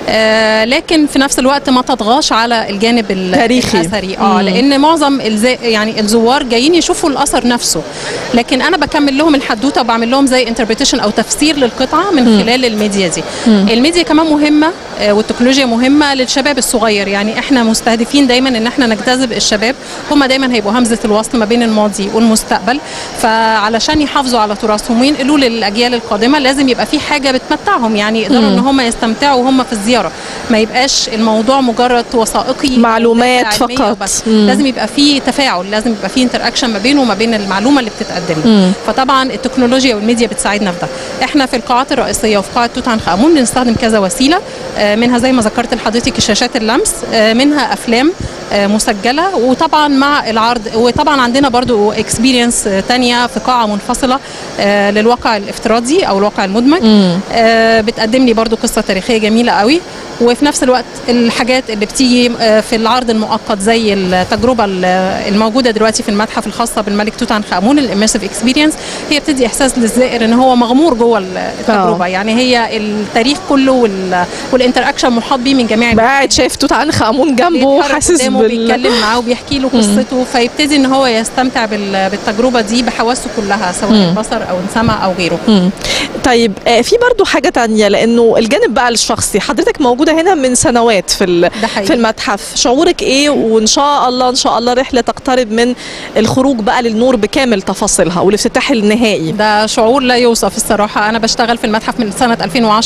C: لكن في نفس الوقت ما تطغاش على الجانب
A: التاريخي
C: الاثري. لان معظم يعني الزوار جايين يشوفوا الاثر نفسه، لكن انا بكمل لهم الحدوته وبعمل لهم زي انتربريتيشن او تفسير للقطعه من خلال الميديا دي. الميديا كمان مهمه، والتكنولوجيا مهمه للشباب الصغير. يعني احنا مستهدفين دايما ان احنا نجتذب الشباب، هم دايما هيبقوا همزه الوصل ما بين الماضي والمستقبل، فعلشان يحافظوا على تراثهم وينقلوا للاجيال القادمه لازم يبقى في حاجه بتمتعهم، يعني يقدروا ان هم يستمتعوا وهم في الزياره، ما يبقاش الموضوع مجرد وثائقي
A: معلومات فقط
C: بس. لازم يبقى في تفاعل، لازم يبقى في انتر اكشن ما بينه وما بين المعلومه اللي بتتقدم. فطبعا التكنولوجيا والميديا بتساعدنا في ده. احنا في القاعات الرئيسيه وفي قاعه توت عنخ امون بنستخدم كذا وسيله، منها زي ما ذكرت لحضرتك الشاشات اللمس، منها افلام مسجله، وطبعا مع العرض. وطبعا عندنا برضو اكسبيرينس تانية في قاعه منفصله للواقع الافتراضي او الواقع المدمج، بتقدم لي برضو قصه تاريخيه جميله قوي. وفي نفس الوقت الحاجات اللي بتيجي في العرض المؤقت زي التجربه الموجوده دلوقتي في المتحف الخاصه بالملك توت عنخ امون، الاميرسيف اكسبيرينس، هي بتدي احساس للزائر ان هو مغمور جوه التجربه. يعني هي التاريخ كله والانتر اكشن محاط بيه من جميع
A: قاعد شايف توت عنخ امون جنبه، حاسس
C: بيتكلم معاه وبيحكي له قصته، فيبتدي ان هو يستمتع بالتجربه دي بحواسه كلها، سواء البصر او السمع او غيره.
A: طيب في برضو حاجه تانية، لانه الجانب بقى الشخصي، حضرتك موجوده هنا من سنوات في المتحف، شعورك ايه؟ وان شاء الله رحله تقترب من الخروج بقى للنور بكامل تفاصيلها والافتتاح النهائي.
C: ده شعور لا يوصف الصراحه. انا بشتغل في المتحف من سنه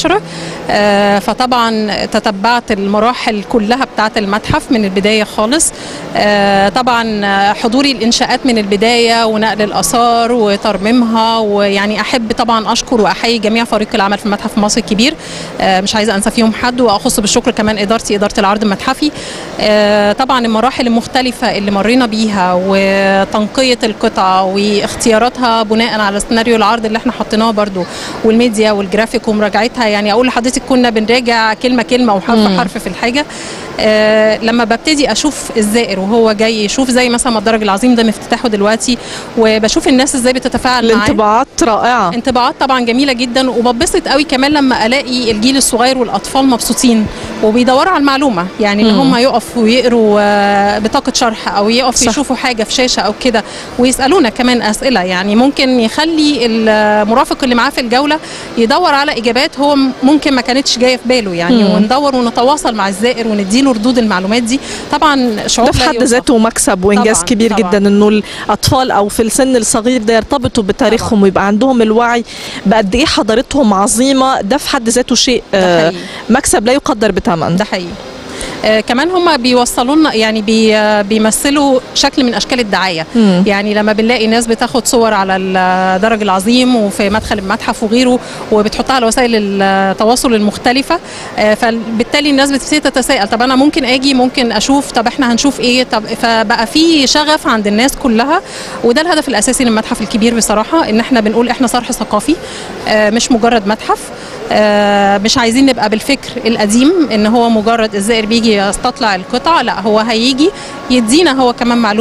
C: 2010، فطبعا تتبعت المراحل كلها بتاعه المتحف من البدايه خالص. طبعا حضوري الانشاءات من البدايه ونقل الاثار وترميمها، ويعني احب طبعا اشكر واحيي جميع فريق العمل في المتحف المصري الكبير، مش عايزه انسى فيهم حد، واخص بالشكر كمان اداره العرض المتحفي. طبعا المراحل المختلفه اللي مرينا بيها وتنقيه القطعه واختياراتها بناء على سيناريو العرض اللي احنا حطيناه برضو، والميديا والجرافيك ومراجعتها. يعني اقول لحضرتك كنا بنراجع كلمه كلمه وحرف حرف في الحاجه. لما ببتدي اشوف الزائر وهو جاي يشوف زي مثلا الدرج العظيم ده مفتتحه دلوقتي، وبشوف الناس ازاي بتتفاعل معاه،
A: الانطباعات رائعه،
C: انطباعات طبعا جميله جدا. وببسط قوي كمان لما الاقي الجيل الصغير والاطفال مبسوطين وبيدوروا على المعلومه، يعني ان هم يقفوا ويقروا بطاقه شرح او يقفوا يشوفوا حاجه في شاشه او كده، ويسالونا كمان اسئله. يعني ممكن يخلي المرافق اللي معاه في الجوله يدور على اجابات هو ممكن ما كانتش جايه في باله، يعني وندور ونتواصل مع الزائر ونديله ردود المعلومات دي. طبعا شعور
A: ده في حد ذاته مكسب وانجاز طبعاً كبير طبعاً. جدا انه الاطفال او في السن الصغير ده يرتبطوا بتاريخهم ويبقى عندهم الوعي بقد ايه حضارتهم عظيمه، ده في حد ذاته شيء مكسب لا يقدر بثمن.
C: ده حقيقي. كمان هم بيوصلوا لنا، يعني بيمثلوا شكل من اشكال الدعايه. يعني لما بنلاقي ناس بتاخد صور على الدرج العظيم وفي مدخل المتحف وغيره وبتحطها على وسائل التواصل المختلفه، فبالتالي الناس بتبتدي تتساءل طب انا ممكن اجي، ممكن اشوف، طب احنا هنشوف ايه، طب فبقى في شغف عند الناس كلها. وده الهدف الاساسي للمتحف الكبير بصراحه، ان احنا بنقول احنا صرح ثقافي مش مجرد متحف. مش عايزين نبقى بالفكر القديم ان هو مجرد الزائر بيجي يستطلع القطع، لا هو هيجي يدينا هو كمان معلومه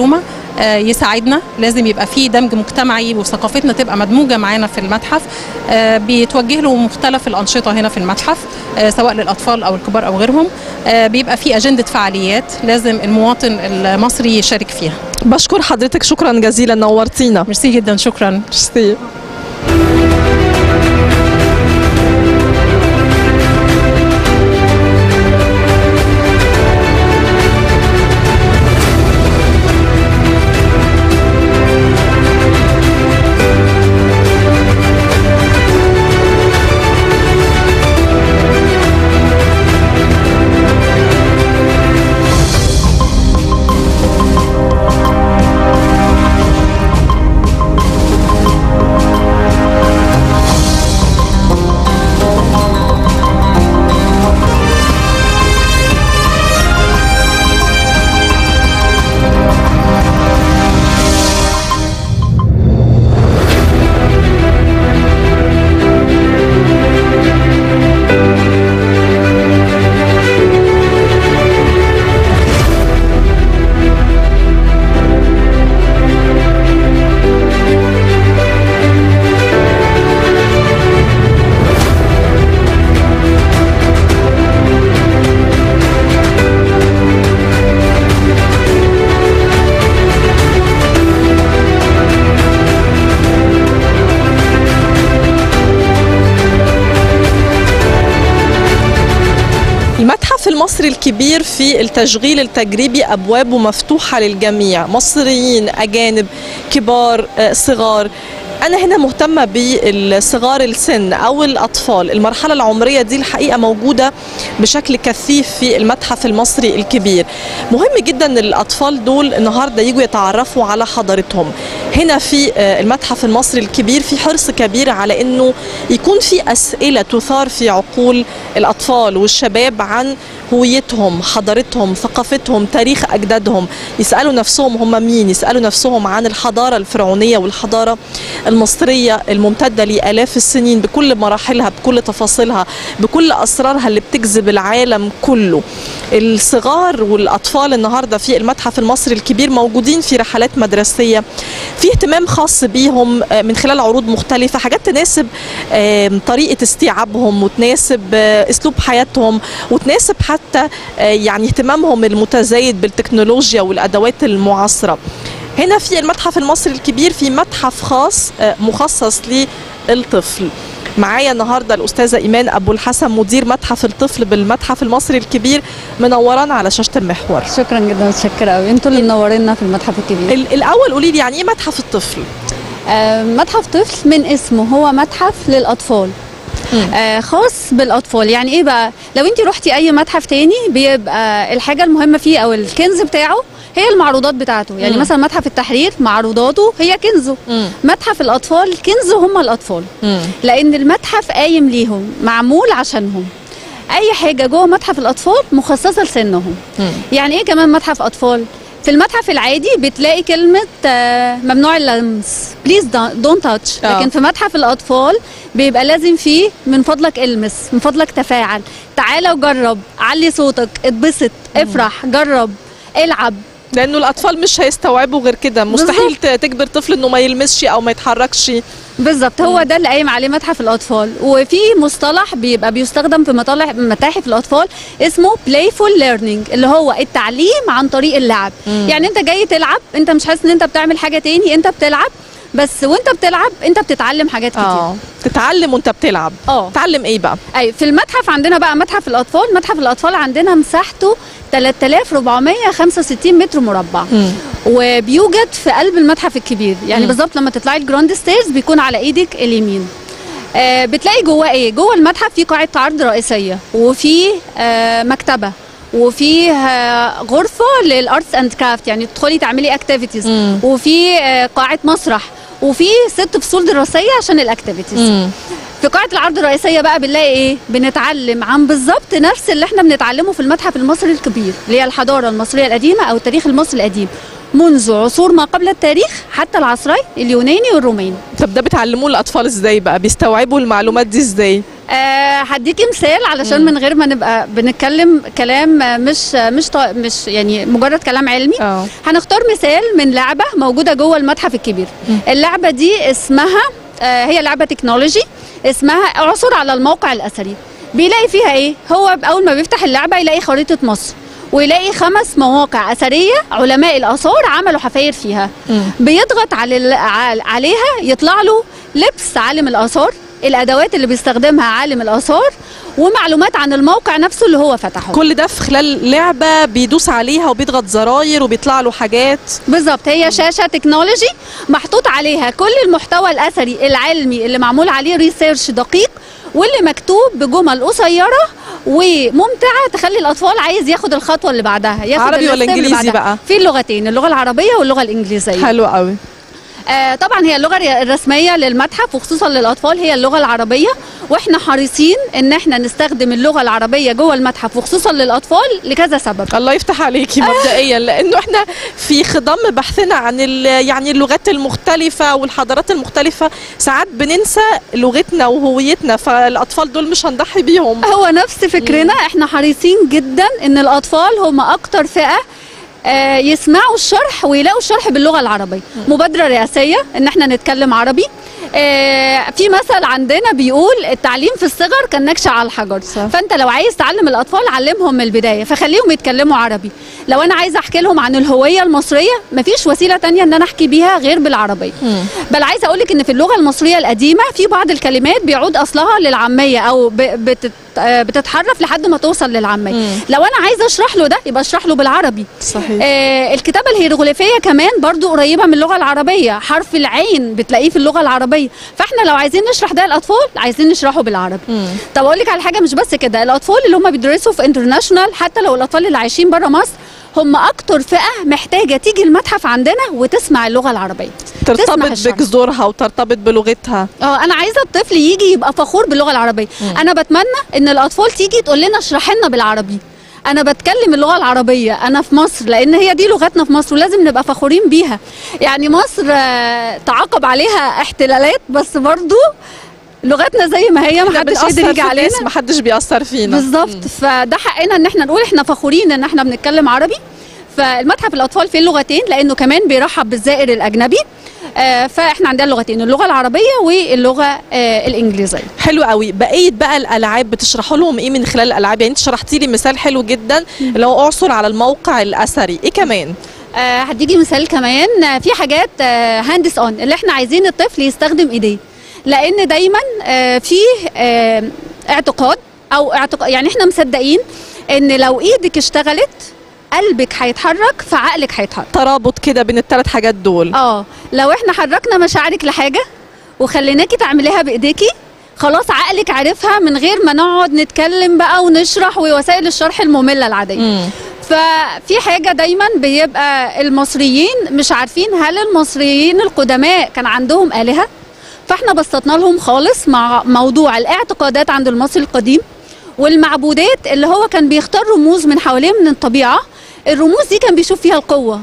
C: يساعدنا، لازم يبقى فيه دمج مجتمعي وثقافتنا تبقى مدموجة معانا في المتحف. بيتوجه له مختلف الأنشطة هنا في المتحف سواء للأطفال أو الكبار أو غيرهم. بيبقى فيه أجندة فعاليات لازم المواطن المصري يشارك فيها.
A: بشكر حضرتك، شكرا جزيلا، نورتينا.
C: ميرسي جدا، شكرا.
A: ميرسي. المتحف المصري الكبير في التشغيل التجريبي أبوابه مفتوحة للجميع، مصريين، أجانب، كبار، صغار. أنا هنا مهتمة بالصغار السن أو الأطفال. المرحلة العمرية دي الحقيقة موجودة بشكل كثيف في المتحف المصري الكبير. مهم جدا أن الأطفال دول النهاردة يجوا يتعرفوا على حضارتهم. هنا في المتحف المصري الكبير في حرص كبير على أنه يكون في أسئلة تثار في عقول الأطفال والشباب عن هويتهم، حضارتهم، ثقافتهم، تاريخ أجدادهم. يسألوا نفسهم هم مين، يسألوا نفسهم عن الحضارة الفرعونية والحضارة المصرية الممتدة لآلاف السنين بكل مراحلها، بكل تفاصيلها، بكل أسرارها اللي بتجذب العالم كله. الصغار والأطفال النهاردة في المتحف المصري الكبير موجودين في رحلات مدرسية، في اهتمام خاص بيهم من خلال عروض مختلفة، حاجات تناسب طريقة استيعابهم وتناسب أسلوب حياتهم وتناسب حتى يعني اهتمامهم المتزايد بالتكنولوجيا والأدوات المعاصرة. هنا في المتحف المصري الكبير في متحف خاص مخصص للطفل. معايا النهارده الأستاذة إيمان أبو الحسن مدير متحف الطفل بالمتحف المصري الكبير، منورانا على شاشة المحور.
D: شكرا جدا، متشكرة قوي، انتوا اللي منورينا في المتحف الكبير.
A: الأول قولي لي يعني إيه متحف الطفل؟
D: متحف طفل من اسمه، هو متحف للأطفال. خاص بالأطفال. يعني إيه بقى؟ لو أنت رحتي أي متحف تاني بيبقى الحاجة المهمة فيه أو الكنز بتاعه هي المعروضات بتاعته. يعني مثلا متحف التحرير معروضاته هي كنزه. متحف الأطفال كنزه هم الأطفال. لأن المتحف قايم ليهم، معمول عشانهم. أي حاجة جوه متحف الأطفال مخصصة لسنهم. يعني إيه كمان متحف أطفال؟ في المتحف العادي بتلاقي كلمة ممنوع اللمس، بليز دونت تاتش، لكن في متحف الأطفال بيبقى لازم فيه من فضلك المس، من فضلك تفاعل، تعالى وجرب، علي صوتك، اتبسط، افرح، جرب، العب.
A: لأنه الأطفال مش هيستوعبوا غير كده، مستحيل تجبر طفل إنه ما يلمسش أو ما يتحركش.
D: بالظبط، هو ده اللي قايم عليه متحف الأطفال. وفي مصطلح بيبقى بيستخدم في متاحف الأطفال اسمه playful learning، اللي هو التعليم عن طريق اللعب. يعني أنت جاي تلعب، أنت مش حاسس إن أنت بتعمل حاجة تاني، أنت بتلعب بس، وأنت بتلعب أنت بتتعلم حاجات كتير.
A: تتعلم وأنت بتلعب. تتعلم إيه بقى؟
D: أي في المتحف عندنا بقى متحف الأطفال. متحف الأطفال عندنا مساحته 3465 متر مربع. وبيوجد في قلب المتحف الكبير. يعني بالظبط لما تطلعي الجراند ستيرز بيكون على ايدك اليمين. بتلاقي جواه ايه؟ جوه المتحف في قاعة عرض رئيسية، وفي مكتبة، وفي غرفة للارتس اند كرافت، يعني تدخلي تعملي اكتيفيتيز، وفي قاعة مسرح، وفي 6 فصول دراسية عشان الاكتيفيتيز. في قاعة العرض الرئيسية بقى بنلاقي ايه؟ بنتعلم عن بالظبط نفس اللي احنا بنتعلمه في المتحف المصري الكبير، اللي هي الحضارة المصرية القديمة او التاريخ المصري القديم، منذ عصور ما قبل التاريخ حتى العصرين اليوناني والروماني.
A: طب ده بتعلموه الاطفال ازاي بقى؟ بيستوعبوا المعلومات دي ازاي؟
D: هديكي مثال علشان من غير ما نبقى بنتكلم كلام مش يعني مجرد كلام علمي. هنختار مثال من لعبه موجوده جوه المتحف الكبير. اللعبه دي اسمها هي لعبه تكنولوجي اسمها اعثر على الموقع الاثري. بيلاقي فيها ايه؟ هو اول ما بيفتح اللعبه يلاقي خريطه مصر ويلاقي 5 مواقع اثريه علماء الاثار عملوا حفاير فيها. بيضغط عليها يطلع له لبس عالم الاثار، الادوات اللي بيستخدمها عالم الاثار، ومعلومات عن الموقع نفسه اللي هو فتحه.
A: كل ده في خلال لعبه بيدوس عليها وبيضغط زراير وبيطلع له حاجات.
D: بالظبط، هي شاشه تكنولوجي محطوط عليها كل المحتوى الاثري العلمي اللي معمول عليه ريسيرش دقيق، واللي مكتوب بجمل قصيره وممتعه تخلي الاطفال عايز ياخد الخطوه اللي بعدها. ياخد
A: عربي ولا انجليزي بقى؟
D: في اللغتين، اللغه العربيه واللغه الانجليزيه.
A: حلو قوي.
D: طبعا هي اللغه الرسميه للمتحف وخصوصا للاطفال هي اللغه العربيه، واحنا حريصين ان احنا نستخدم اللغه العربيه جوه المتحف وخصوصا للاطفال لكذا سبب.
A: الله يفتح عليكي مبدئيا لانه احنا في خضم بحثنا عن يعني اللغات المختلفه والحضارات المختلفه ساعات بننسى لغتنا وهويتنا، فالاطفال دول مش هنضحي بيهم.
D: هو نفس فكرنا، احنا حريصين جدا ان الاطفال هم اكتر فئه يسمعوا الشرح ويلاقوا الشرح باللغه العربيه. مبادره رئاسيه ان احنا نتكلم عربي. في مثل عندنا بيقول التعليم في الصغر كالنكش على الحجر. فانت لو عايز تعلم الاطفال علمهم من البدايه، فخليهم يتكلموا عربي. لو انا عايزه احكي لهم عن الهويه المصريه مفيش وسيله تانية ان انا احكي بيها غير بالعربيه. بل عايزه اقول لك ان في اللغه المصريه القديمه في بعض الكلمات بيعود اصلها للعاميه او بتتحرف لحد ما توصل للعاميه. لو انا عايزه اشرح له ده يبقى اشرح له بالعربي.
A: صحيح.
D: الكتابه الهيروغليفيه كمان برضو قريبه من اللغه العربيه، حرف العين بتلاقيه في اللغه العربيه، فاحنا لو عايزين نشرح ده للاطفال عايزين نشرحه بالعربي. طب اقول لك على حاجه، مش بس كده، الاطفال اللي هم بيدرسوا في انترناشونال، حتى لو الاطفال اللي عايشين بره مصر، هم اكتر فئه محتاجه تيجي المتحف عندنا وتسمع اللغه العربيه،
A: ترتبط بجذورها وترتبط بلغتها.
D: انا عايزه الطفل يجي يبقى فخور باللغه العربيه. انا بتمنى ان الاطفال تيجي تقول لنا اشرح لنا بالعربي، انا بتكلم اللغه العربيه، انا في مصر، لان هي دي لغتنا في مصر ولازم نبقى فخورين بيها. يعني مصر تعاقب عليها احتلالات بس برضو لغتنا زي ما هي، محدش يقدر يجي علينا،
A: محدش بيأثر فينا.
D: بالظبط، فده حقنا ان احنا نقول احنا فخورين ان احنا بنتكلم عربي. فالمتحف الاطفال فيه اللغتين لانه كمان بيرحب بالزائر الاجنبي. فاحنا عندنا اللغتين، اللغه العربيه واللغه الانجليزيه.
A: حلو قوي. بقيه بقى الالعاب بتشرحوا لهم ايه من خلال الالعاب؟ يعني انت شرحتي لي مثال حلو جدا اللي هو اعثر على الموقع الاثري، ايه كمان؟
D: هديكي مثال كمان، في حاجات هاندس اون اللي احنا عايزين الطفل يستخدم ايديه، لان دايما في اعتقاد يعني احنا مصدقين ان لو ايدك اشتغلت قلبك هيتحرك فعقلك هيتحرك.
A: ترابط كده بين الثلاث حاجات دول.
D: لو احنا حركنا مشاعرك لحاجه وخليناكي تعمليها بايديكي، خلاص عقلك عارفها من غير ما نقعد نتكلم بقى ونشرح ووسائل الشرح الممله العاديه. ففي حاجه دايما بيبقى المصريين مش عارفين، هل المصريين القدماء كان عندهم آلهة؟ فاحنا بسطنا لهم خالص مع موضوع الاعتقادات عند المصري القديم والمعبودات، اللي هو كان بيختار رموز من حواليه من الطبيعه. الرموز دي كان بيشوف فيها القوه.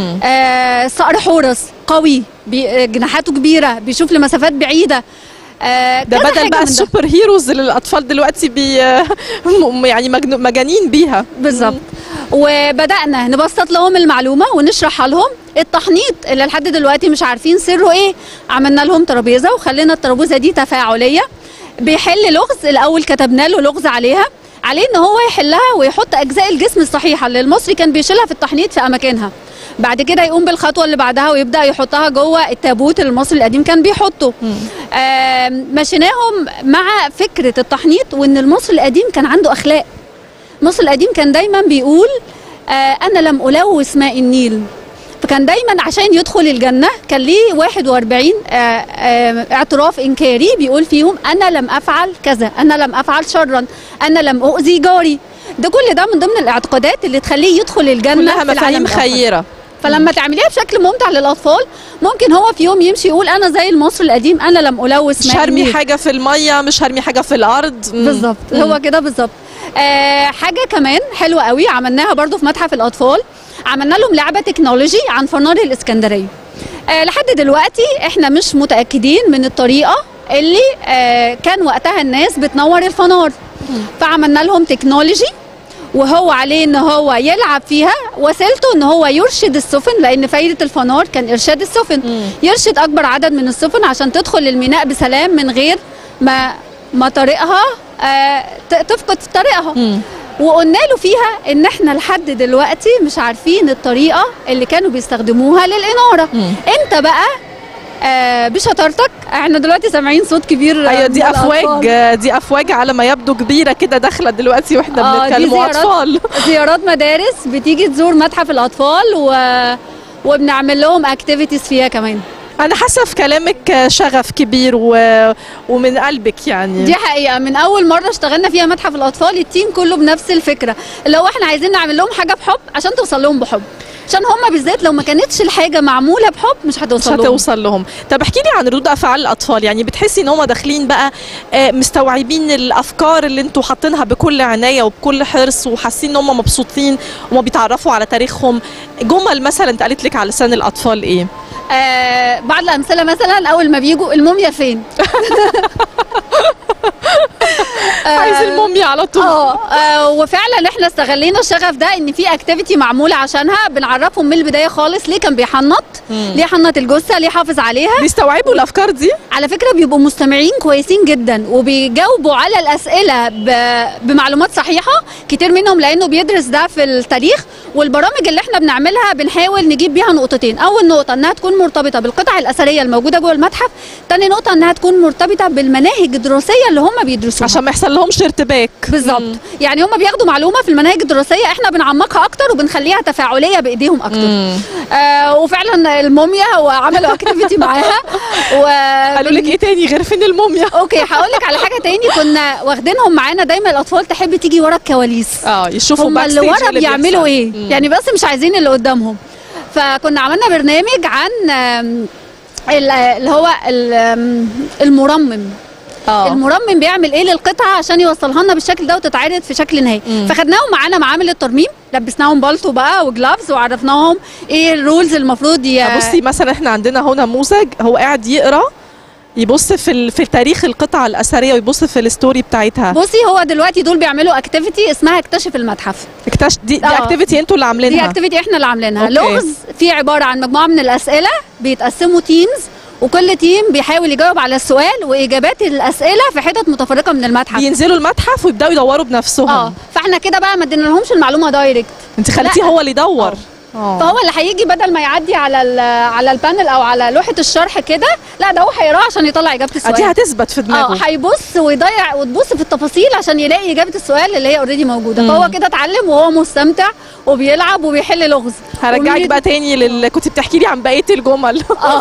D: صقر حورس قوي، جناحاته كبيره، بيشوف لمسافات بعيده.
A: ده بدل بقى السوبر هيروز اللي الاطفال دلوقتي يعني مجانين بيها.
D: بالظبط. وبدانا نبسط لهم المعلومه ونشرحها لهم. التحنيط اللي لحد دلوقتي مش عارفين سره ايه، عملنا لهم ترابيزه وخلينا الترابيزه دي تفاعليه، بيحل لغز. الاول كتبنا له لغز عليه ان هو يحلها ويحط اجزاء الجسم الصحيحه اللي المصري كان بيشيلها في التحنيط في اماكنها. بعد كده يقوم بالخطوه اللي بعدها ويبدا يحطها جوه التابوت اللي المصري القديم كان بيحطه. مشيناهم مع فكره التحنيط، وان المصري القديم كان عنده اخلاق. المصري القديم كان دايما بيقول انا لم الوث ماء النيل، فكان دايما عشان يدخل الجنه كان ليه 41 اعتراف انكاري بيقول فيهم انا لم افعل كذا، انا لم افعل شرا، انا لم اؤذي جاري. ده كل ده من ضمن الاعتقادات اللي تخليه يدخل الجنه،
A: كلها مفاهيم خيره.
D: فلما تعمليها بشكل ممتع للاطفال ممكن هو في يوم يمشي يقول انا زي المصري القديم، انا لم الوث
A: ماء النيل، مش هرمي حاجه في الميه، مش هرمي حاجه في الارض.
D: بالظبط، هو كده بالظبط. حاجه كمان حلوه قوي عملناها برضو في متحف الاطفال، عملنا لهم لعبه تكنولوجي عن فنار الاسكندريه. لحد دلوقتي احنا مش متاكدين من الطريقه اللي كان وقتها الناس بتنور الفنار، فعملنا لهم تكنولوجي وهو عليه ان هو يلعب فيها، وسيلته ان هو يرشد السفن، لان فايده الفنار كان ارشاد السفن، يرشد اكبر عدد من السفن عشان تدخل الميناء بسلام من غير ما طريقها تفقد طريقها. وقلنا له فيها ان احنا لحد دلوقتي مش عارفين الطريقه اللي كانوا بيستخدموها للاناره. انت بقى بشطارتك احنا دلوقتي سامعين صوت كبير.
A: ايوه دي افواج على ما يبدو كبيره كده داخله دلوقتي واحنا بنتكلم اطفال.
D: زيارات مدارس بتيجي تزور متحف الاطفال وبنعمل لهم اكتيفيتيز فيها كمان.
A: أنا حاسة في كلامك شغف كبير ومن قلبك يعني.
D: دي حقيقة، من أول مرة اشتغلنا فيها متحف الأطفال التيم كله بنفس الفكرة، اللي هو احنا عايزين نعمل لهم حاجة بحب عشان توصل لهم بحب، عشان هم بالذات لو ما كانتش الحاجة معمولة بحب مش هتوصل لهم.
A: طب احكي لي عن ردود أفعال الأطفال، يعني بتحسي إن هم داخلين بقى مستوعبين الأفكار اللي انتوا حاطينها بكل عناية وبكل حرص، وحاسين إن هم مبسوطين وما بيتعرفوا على تاريخهم؟ جمل مثلا اتقالت لك على لسان الأطفال إيه؟
D: بعض الأمثلة مثلا أول ما بيجوا الموميا فين؟
A: عايز الموميا على طول.
D: وفعلا احنا استغلينا الشغف ده ان في اكتيفيتي معموله عشانها، بنعرفهم من البدايه خالص ليه كان بيحنط، ليه حنط الجثه، ليه حافظ عليها.
A: بيستوعبوا الافكار دي
D: على فكره، بيبقوا مستمعين كويسين جدا وبيجاوبوا على الاسئله بمعلومات صحيحه، كتير منهم لانه بيدرس ده في التاريخ. والبرامج اللي احنا بنعملها بنحاول نجيب بيها نقطتين، اول نقطه انها تكون مرتبطه بالقطع الاثريه الموجوده جوه المتحف، تاني نقطه انها تكون مرتبطه بالمناهج الدراسيه اللي هم بيدرسوها
A: عشان ما يحصل لهمش ارتباك.
D: بالظبط، يعني هم بياخدوا معلومه في المناهج الدراسيه، احنا بنعمقها اكتر وبنخليها تفاعليه بايديهم اكتر. وفعلا الموميا وعملوا اكتيفيتي معاها.
A: قالوا لك ايه تاني غير فين الموميا؟
D: اوكي هقول لك على حاجه تاني، كنا واخدينهم معانا دايما. الاطفال تحب تيجي ورا الكواليس،
A: يشوفوا
D: هم اللي ورا بيعملوا ايه، يعني بس مش عايزين اللي قدامهم. فكنا عملنا برنامج عن اللي هو المرمم. المرمم بيعمل ايه للقطعه عشان يوصلها لنا بالشكل ده وتتعرض في شكل نهائي. فخدناهم معانا معامل الترميم، لبسناهم بالطو بقى وجلافز وعرفناهم ايه الرولز المفروض.
A: بصي مثلا احنا عندنا هنا نموذج، هو قاعد يقرا يبص في تاريخ القطعه الاثريه ويبص في الستوري بتاعتها.
D: بصي هو دلوقتي دول بيعملوا اكتيفيتي اسمها اكتشف المتحف.
A: دي اكتيفيتي انتوا اللي عاملينها؟
D: دي اكتيفيتي احنا اللي عاملينها. لغز فيه عباره عن مجموعه من الاسئله بيتقسموا تيمز، وكل تيم بيحاول يجاوب على السؤال واجابات الاسئله في حتت متفرقه من المتحف.
A: ينزلوا المتحف ويبداوا يدوروا بنفسهم.
D: فاحنا كده بقى ما ادينالهمش المعلومه دايركت،
A: انت خليتيه هو اللي يدور.
D: فهو اللي هيجي بدل ما يعدي على البانل او على لوحه الشرح كده، لا ده هو هيقراه عشان يطلع اجابه السؤال.
A: دي هتثبت في دماغه.
D: هيبص ويضيع وتبص في التفاصيل عشان يلاقي اجابه السؤال اللي هي اوريدي موجوده. فهو كده اتعلم وهو مستمتع وبيلعب وبيحل لغز.
A: هرجعك بقى تاني كنت بتحكي لي عن بقيه الجمل.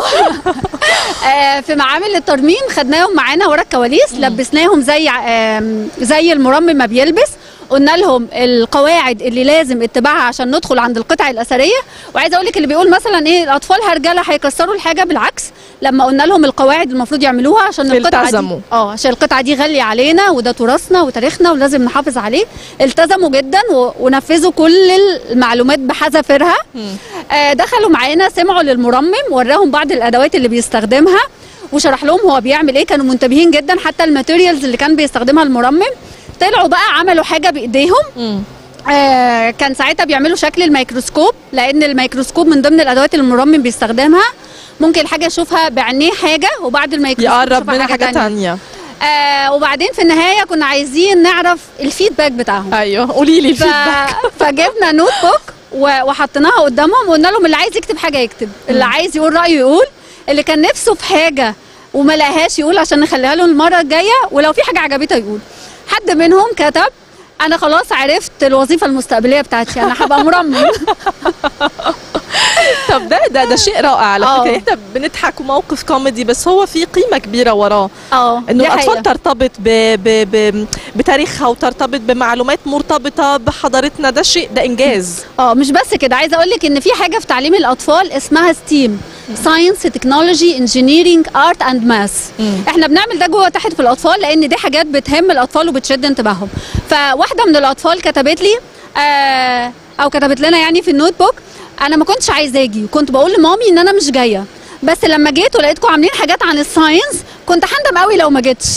D: في معامل الترميم خدناهم معانا ورا الكواليس، لبسناهم زي المرمم ما بيلبس، قلنا لهم القواعد اللي لازم اتباعها عشان ندخل عند القطع الاثريه. وعايزه اقول لك اللي بيقول مثلا ايه الاطفال هرجله هيكسروا الحاجه، بالعكس لما قلنا لهم القواعد المفروض يعملوها عشان القطعه دي عشان القطعه دي غاليه علينا وده تراثنا وتاريخنا ولازم نحافظ عليه، التزموا جدا ونفذوا كل المعلومات بحذافيرها. دخلوا معانا سمعوا للمرمم، وراهم بعض الادوات اللي بيستخدمها وشرح لهم هو بيعمل ايه. كانوا منتبهين جدا، حتى الماتيريالز اللي كان بيستخدمها المرمم. طلعوا بقى عملوا حاجه بايديهم. كان ساعتها بيعملوا شكل الميكروسكوب، لان الميكروسكوب من ضمن الادوات اللي المرمم بيستخدمها. ممكن حاجه يشوفها بعينيه حاجه وبعد الميكروسكوب
A: يقرب منها حاجه ثانيه.
D: وبعدين في النهايه كنا عايزين نعرف الفيدباك بتاعهم.
A: ايوه قولي لي الفيدباك.
D: فجبنا نوت بوك وحطيناها قدامهم وقلنا لهم اللي عايز يكتب حاجه يكتب، اللي عايز يقول رايه يقول، اللي كان نفسه في حاجه وما لقاهاش يقول عشان نخليها له المره الجايه، ولو في حاجه عجبته يقول. حد منهم كتب انا خلاص عرفت الوظيفه المستقبليه بتاعتي، انا هبقى مرمم.
A: طب ده شيء رائع على فكره. احنا بنضحك وموقف كوميدي بس هو في قيمه كبيره وراه. انه الاطفال ترتبط بتاريخها وترتبط بمعلومات مرتبطه بحضارتنا، ده شيء ده انجاز.
D: مش بس كده، عايزه اقول لك ان في حاجه في تعليم الاطفال اسمها ستيم، ساينس تكنولوجي انجينيرنج ارت اند ماث. احنا بنعمل ده جوه تحت في الاطفال لان دي حاجات بتهم الاطفال وبتشد انتباههم. فواحده من الاطفال كتبت لي او كتبت لنا يعني في النوت بوك، انا ما كنتش عايزه اجي وكنت بقول لمامي ان انا مش جايه، بس لما جيت ولقيتكم عاملين حاجات عن الساينس كنت هندم قوي لو ما جيتش.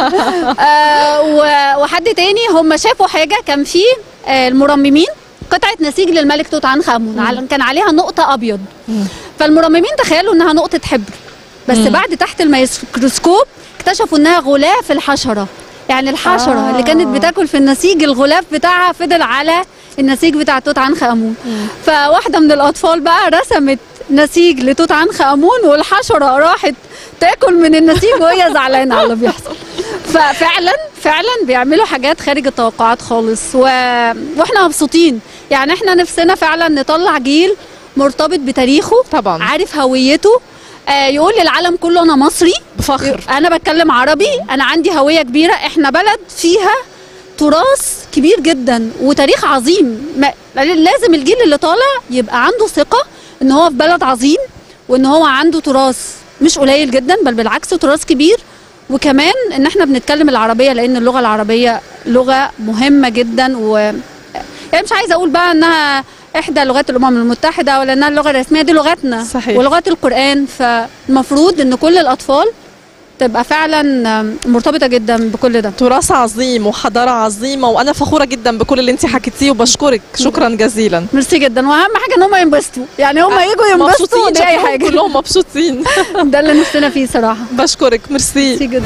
D: وحد تاني هم شافوا حاجه، كان في المرممين قطعه نسيج للملك توت عنخ امون كان عليها نقطه ابيض، فالمرممين تخيلوا انها نقطه حبر، بس بعد تحت الميكروسكوب اكتشفوا انها غلاف الحشره، يعني الحشره اللي كانت بتاكل في النسيج الغلاف بتاعها فضل على النسيج بتاع توت عنخ امون. فواحده من الاطفال بقى رسمت نسيج لتوت عنخ امون، والحشره راحت تاكل من النسيج وهي زعلانه على اللي بيحصل. ففعلا بيعملوا حاجات خارج التوقعات خالص، واحنا مبسوطين. يعني احنا نفسنا فعلا نطلع جيل مرتبط بتاريخه
A: طبعا،
D: عارف هويته، يقول للعالم كله انا مصري
A: بفخر،
D: انا بتكلم عربي، انا عندي هويه كبيره. احنا بلد فيها تراث كبير جدا وتاريخ عظيم، لازم الجيل اللي طالع يبقى عنده ثقه ان هو في بلد عظيم، وان هو عنده تراث مش قليل جدا، بل بالعكس تراث كبير. وكمان ان احنا بنتكلم العربيه، لان اللغه العربيه لغه مهمه جدا، يعني مش عايزه اقول بقى انها احدى لغات الامم المتحده ولا انها اللغه الرسميه، دي لغتنا
A: صحيح.
D: ولغات القران. فالمفروض ان كل الاطفال تبقى فعلا مرتبطه جدا بكل ده.
A: تراث عظيم وحضاره عظيمه، وانا فخوره جدا بكل اللي انت حكيتيه وبشكرك شكرا جزيلا.
D: ميرسي جدا، واهم حاجه ان هم ينبسطوا، يعني هم يجوا ينبسطوا، دي اي حاجه،
A: كلهم مبسوطين.
D: ده اللي نفسنا فيه صراحه.
A: بشكرك، ميرسي
D: جدا.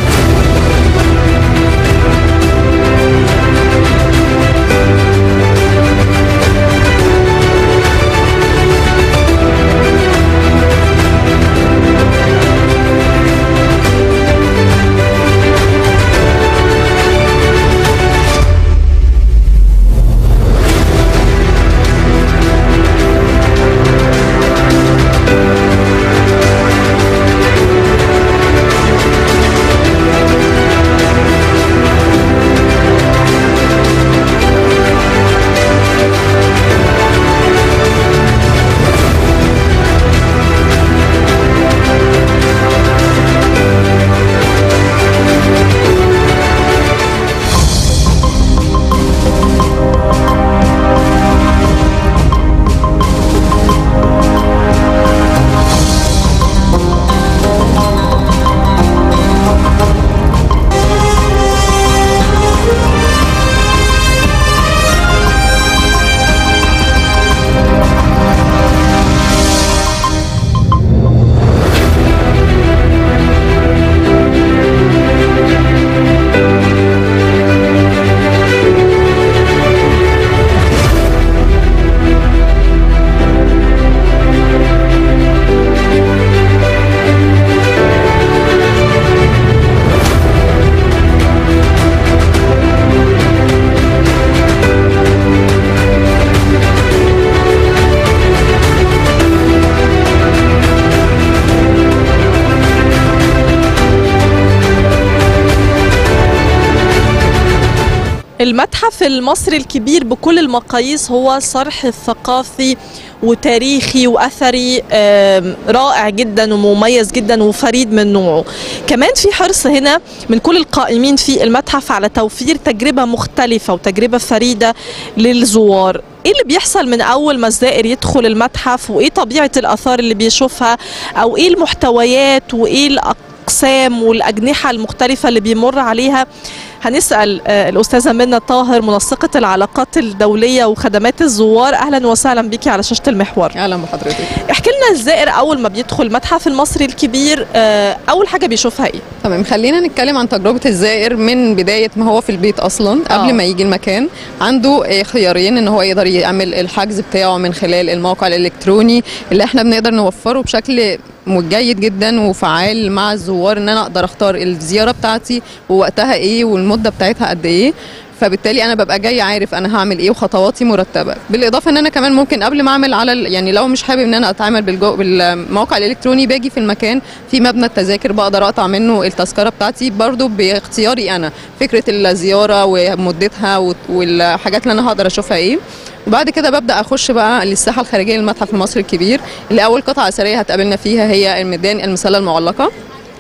A: المتحف المصري الكبير بكل المقاييس هو صرح ثقافي وتاريخي وأثري رائع جدا ومميز جدا وفريد من نوعه. كمان في حرص هنا من كل القائمين في المتحف على توفير تجربة مختلفة وتجربة فريدة للزوار. ايه اللي بيحصل من اول ما الزائر يدخل المتحف، وايه طبيعة الآثار اللي بيشوفها، او ايه المحتويات وايه الأقسام والأجنحة المختلفة اللي بيمر عليها؟ هنسأل الأستاذة منى طاهر، منسقة العلاقات الدولية وخدمات الزوار. أهلا وسهلا بيكي على شاشة المحور.
E: أهلا بحضرتك.
A: احكي لنا الزائر أول ما بيدخل المتحف المصري الكبير أول حاجة بيشوفها إيه؟
E: تمام، خلينا نتكلم عن تجربة الزائر من بداية ما هو في البيت أصلا قبل ما يجي المكان. عنده خيارين إن هو يقدر يعمل الحجز بتاعه من خلال الموقع الإلكتروني اللي احنا بنقدر نوفره بشكل جيد جدا وفعال مع الزوار، ان انا اقدر اختار الزياره بتاعتي ووقتها ايه والمده بتاعتها قد ايه، فبالتالي انا ببقى جاي عارف انا هعمل ايه وخطواتي مرتبه. بالاضافه ان انا كمان ممكن قبل ما اعمل على يعني لو مش حابب ان انا اتعامل بالموقع الالكتروني، باجي في المكان في مبنى التذاكر بقدر اقطع منه التذكره بتاعتي برضو باختياري انا، فكره الزياره ومدتها والحاجات اللي انا هقدر اشوفها ايه. وبعد كده ببدا اخش بقى للساحه الخارجيه للمتحف المصري الكبير، اللي اول قطعه اثريه هتقابلنا فيها هي الميدان المسله المعلقه.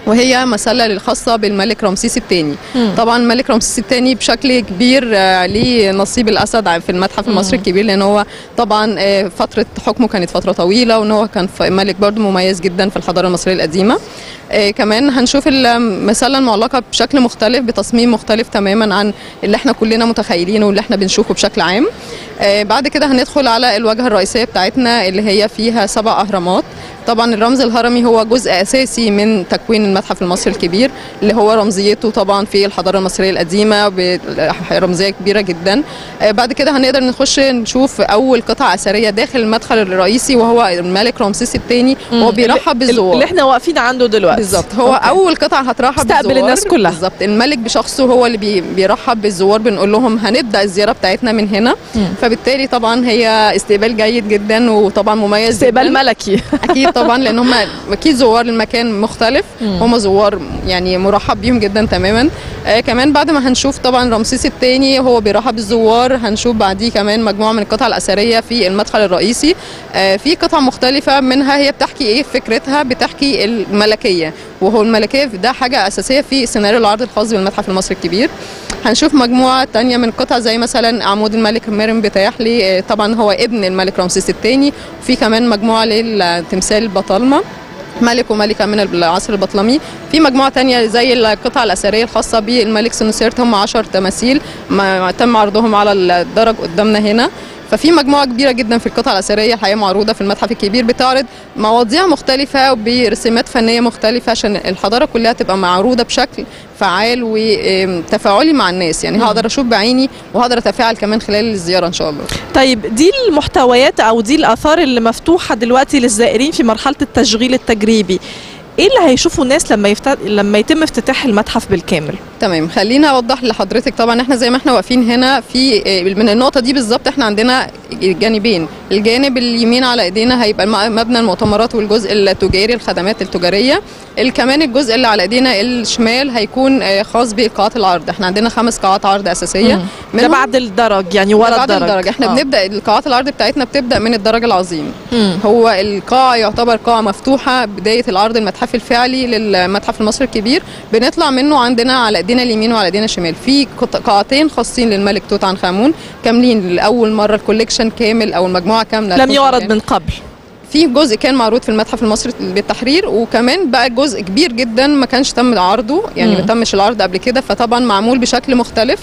E: وهي مسله الخاصه بالملك رمسيس الثاني. طبعا الملك رمسيس الثاني بشكل كبير ليه نصيب الاسد في المتحف المصري الكبير، لان هو طبعا فتره حكمه كانت فتره طويله، وان هو كان ملك برضه مميز جدا في الحضاره المصريه القديمه. كمان هنشوف المسله المعلقه بشكل مختلف بتصميم مختلف تماما عن اللي احنا كلنا متخيلينه واللي احنا بنشوفه بشكل عام. بعد كده هندخل على الواجهه الرئيسيه بتاعتنا اللي هي فيها 7 اهرامات. طبعا الرمز الهرمي هو جزء اساسي من تكوين المتحف المصري الكبير، اللي هو رمزيته طبعا في الحضاره المصريه القديمه برمزيه كبيره جدا. بعد كده هنقدر نخش نشوف اول قطعه اثريه داخل المدخل الرئيسي، وهو الملك رمسيس الثاني وهو بيرحب بالزوار
A: اللي احنا واقفين عنده دلوقتي.
E: بالظبط، هو اول قطعه هترحب بالزوار،
A: استقبل الناس كلها.
E: بالظبط، الملك بشخصه هو اللي بيرحب بالزوار، بنقول لهم هنبدا الزياره بتاعتنا من هنا. فبالتالي طبعا هي استقبال جيد جدا وطبعا مميز
A: استقبال ملكي.
E: اكيد طبعا، لان هم اكيد زوار المكان مختلف، هم زوار يعني مرحب بيهم جدا تماما. كمان بعد ما هنشوف طبعا رمسيس الثاني هو بيرحب بالزوار، هنشوف بعديه كمان مجموعه من القطع الاثريه في المدخل الرئيسي. في قطع مختلفه منها هي بتحكي ايه فكرتها، بتحكي الملكيه، وهو الملكيه ده حاجه اساسيه في سيناريو العرض الخاص بالمتحف المصري الكبير. هنشوف مجموعه ثانيه من القطع زي مثلا عمود الملك ميرن بتاحلي، طبعا هو ابن الملك رمسيس الثاني. وفي كمان مجموعه للتمثال البطالمه، ملك وملكه من العصر البطلمي. في مجموعه تانية زي القطع الاثريه الخاصه بالملك سنوسرت، هم 10 تماثيل ما تم عرضهم على الدرج قدامنا هنا. ففي مجموعه كبيره جدا في القطع الاثريه الحقيقه معروضه في المتحف الكبير، بتعرض مواضيع مختلفه برسومات فنيه مختلفه عشان الحضاره كلها تبقى معروضه بشكل فعال وتفاعلي مع الناس، يعني هقدر اشوف بعيني وهقدر اتفاعل كمان خلال الزياره ان شاء الله.
A: طيب دي المحتويات او دي الاثار اللي مفتوحه دلوقتي للزائرين في مرحله التشغيل التجريبي، ايه اللي هيشوفوا الناس لما يتم افتتاح المتحف بالكامل؟
E: تمام، خلينا اوضح لحضرتك. طبعا احنا زي ما احنا واقفين هنا في من النقطه دي بالظبط احنا عندنا جانبين، الجانب اليمين على ايدينا هيبقى مبنى المؤتمرات والجزء التجاري الخدمات التجاريه، كمان الجزء اللي على ايدينا الشمال هيكون خاص بقاعات العرض. احنا عندنا 5 قاعات عرض اساسيه،
A: ده بعد الدرج يعني ورا الدرج.
E: احنا بنبدا القاعات العرض بتاعتنا بتبدا من الدرج العظيم. هو القاعه يعتبر قاعه مفتوحه، بدايه العرض المتحفي الفعلي للمتحف المصري الكبير. بنطلع منه عندنا على ايدينا اليمين وعلى ايدينا الشمال في قاعتين خاصين للملك توت عنخ امون كاملين لاول مره، الكوليكشن كامل او المجموعه كامله
A: لم يعرض من قبل.
E: في جزء كان معروض في المتحف المصري بالتحرير، وكمان بقى جزء كبير جدا ما كانش تم عرضه، يعني ما تمش العرض قبل كده، فطبعا معمول بشكل مختلف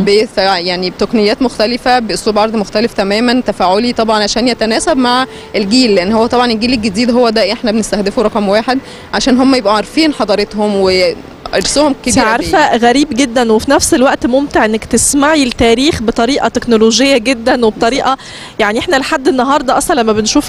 E: يعني بتقنيات مختلفه، باسلوب عرض مختلف تماما، تفاعلي طبعا عشان يتناسب مع الجيل، لان هو طبعا الجيل الجديد هو ده احنا بنستهدفه رقم 1 عشان هم يبقوا عارفين حضارتهم ارسهم كبيره.
A: عارفه غريب جدا وفي نفس الوقت ممتع انك تسمعي التاريخ بطريقه تكنولوجيه جدا وبطريقه يعني احنا لحد النهارده اصلا لما بنشوف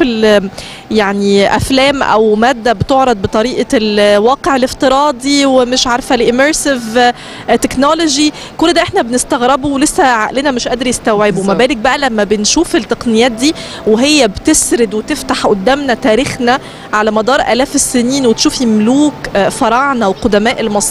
A: يعني افلام او ماده بتعرض بطريقه الواقع الافتراضي ومش عارفه الاميرسيف تكنولوجي، كل ده احنا بنستغربه ولسه عقلنا مش قادر يستوعبه، ما بالك بقى لما بنشوف التقنيات دي وهي بتسرد وتفتح قدامنا تاريخنا على مدار آلاف السنين، وتشوفي ملوك فراعنه وقدماء المصريين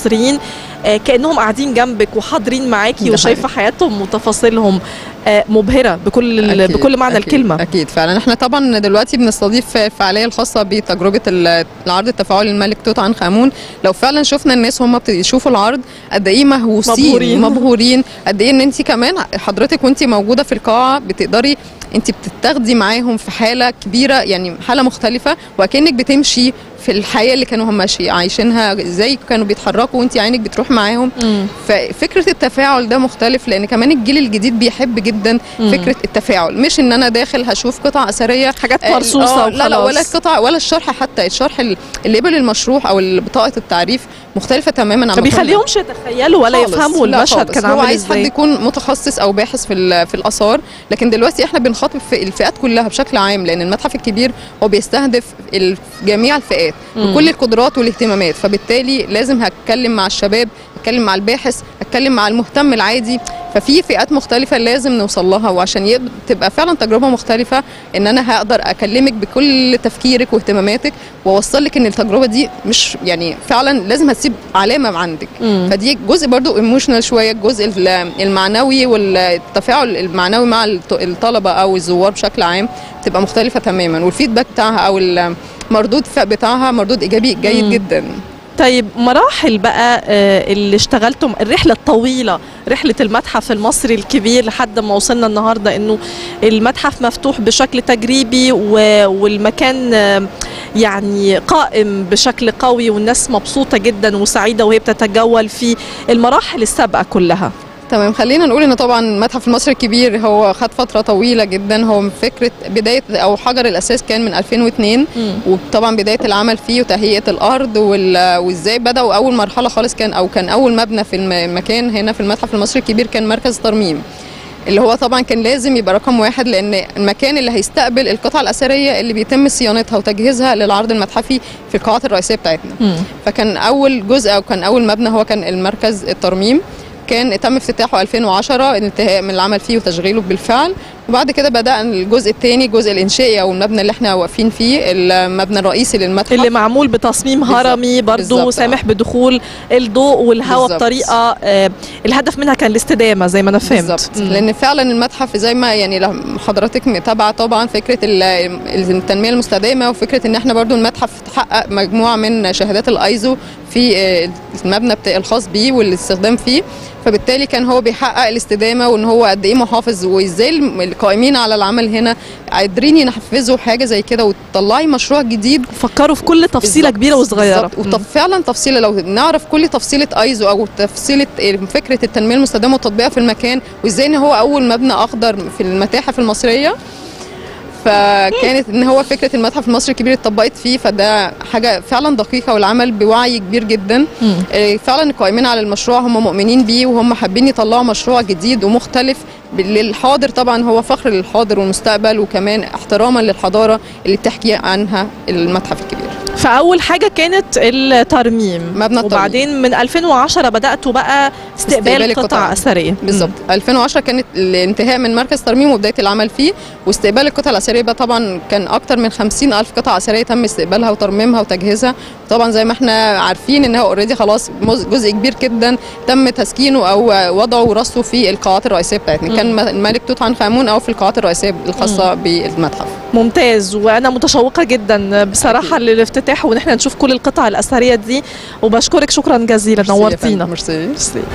A: كأنهم قاعدين جنبك وحاضرين معاكي وشايفه حياتهم وتفاصيلهم، مبهره بكل معنى الكلمه.
E: اكيد فعلا. احنا طبعا دلوقتي بنستضيف فعاليه الخاصه بتجربه العرض التفاعلي للملك توت عنخ امون. لو فعلا شفنا الناس وهم بيشوفوا العرض قد ايه مهووسين مبهورين، قد ايه ان انت كمان حضرتك وانت موجوده في القاعه بتقدري انت بتتاخدي معاهم في حاله كبيره، يعني حاله مختلفه، وكأنك بتمشي في الحياه اللي كانوا هم عايشينها، ازاي كانوا بيتحركوا وانت عينك بتروح معاهم. ففكره التفاعل ده مختلف، لان كمان الجيل الجديد بيحب جدا فكره التفاعل، مش ان انا داخل هشوف قطع اثريه
A: حاجات مرصوصه
E: لا لا، ولا القطع ولا الشرح، حتى الشرح الليبل المشروح او بطاقه التعريف مختلفه تماما عن
A: ما بيخليهمش يتخيلوا ولا يفهموا المشهد كان عامل ازاي.
E: هو عايز حد يكون متخصص او باحث في الاثار، لكن دلوقتي احنا بنخاطب في الفئات كلها بشكل عام، لان المتحف الكبير هو بيستهدف جميع الفئات بكل القدرات والاهتمامات، فبالتالي لازم هتكلم مع الشباب، اتكلم مع الباحث، اتكلم مع المهتم العادي، ففي فئات مختلفه لازم نوصل لها، وعشان تبقى فعلا تجربه مختلفه ان انا هقدر اكلمك بكل تفكيرك واهتماماتك واوصل لك ان التجربه دي مش يعني فعلا لازم هتسيب علامه عندك. فدي جزء برضو ايموشنال شويه، الجزء المعنوي والتفاعل المعنوي مع الطلبه او الزوار بشكل عام تبقى مختلفه تماما، والفيدباك بتاعها او المردود بتاعها مردود ايجابي جيد جدا.
A: طيب مراحل بقى اللي اشتغلتم، الرحلة الطويلة، رحلة المتحف المصري الكبير لحد ما وصلنا النهاردة انه المتحف مفتوح بشكل تجريبي والمكان يعني قائم بشكل قوي والناس مبسوطة جدا وسعيدة وهي بتتجول في المراحل السابقة كلها.
E: تمام، خلينا نقول ان طبعا المتحف المصري الكبير هو خد فتره طويله جدا. هو فكره بدايه او حجر الاساس كان من 2002 وطبعا بدايه العمل فيه وتهيئه الارض وازاي بداوا. اول مرحله خالص كان اول مبنى في المكان هنا في المتحف المصري الكبير كان مركز ترميم، اللي هو طبعا كان لازم يبقى رقم واحد لان المكان اللي هيستقبل القطع الاثريه اللي بيتم صيانتها وتجهيزها للعرض المتحفي في القاعات الرئيسيه بتاعتنا. فكان اول جزء او كان اول مبنى هو كان المركز الترميم، كان تم افتتاحه 2010 الانتهاء من العمل فيه وتشغيله بالفعل. وبعد كده بدأنا الجزء الثاني، الجزء الإنشائي أو المبنى اللي احنا واقفين فيه، المبنى الرئيسي للمتحف
A: اللي معمول بتصميم هرمي برضو سامح بدخول الضوء والهواء بطريقة الهدف منها كان الاستدامة زي ما أنا فهمت.
E: بالظبط، لأن فعلا المتحف زي ما يعني حضرتك متابعة طبعا فكرة التنمية المستدامة وفكرة إن احنا برضو المتحف تحقق مجموعة من شهادات الأيزو في المبنى الخاص بيه والاستخدام فيه، فبالتالي كان هو بيحقق الاستدامه وان هو قد ايه محافظ، وازاي القائمين على العمل هنا قادرين ينفذوا حاجه زي كده وتطلعي مشروع جديد.
A: فكروا في كل تفصيله كبيره وصغيره،
E: فعلا تفصيله لو نعرف كل تفصيله ايزو او تفصيله فكره التنميه المستدامه وتطبيقها في المكان، وازاي ان هو اول مبنى اخضر في المتاحف المصريه. فكانت ان هو فكره المتحف المصري الكبير اتطبقت فيه، فده حاجه فعلا دقيقه والعمل بوعي كبير جدا. فعلا القائمين على المشروع هم مؤمنين بيه وهم حابين يطلعوا مشروع جديد ومختلف للحاضر. طبعا هو فخر للحاضر والمستقبل وكمان احتراما للحضاره اللي بتحكي عنها المتحف الكبير.
A: فاول حاجه كانت الترميم،
E: مبنى الترميم،
A: وبعدين من 2010 بداتوا بقى استقبال قطع اثريه.
E: بالظبط، 2010 كانت الانتهاء من مركز ترميم وبدايه العمل فيه، واستقبال القطع الاثريه بقى طبعا كان اكتر من 50,000 قطعه اثريه تم استقبالها وترميمها وتجهيزها. طبعا زي ما احنا عارفين ان هو اوريدي خلاص جزء كبير جدا تم تسكينه او وضعه ورصه في القاعات الرئيسيه بتاعتنا، كان الملك توت عنخ امون او في القاعات الرئيسيه الخاصه بالمتحف.
A: ممتاز، وانا متشوقه جدا بصراحه للافتتاح وان احنا نشوف كل القطع الاثريه دي، وبشكرك شكرا جزيلا، نورتينا.
E: ميرسي.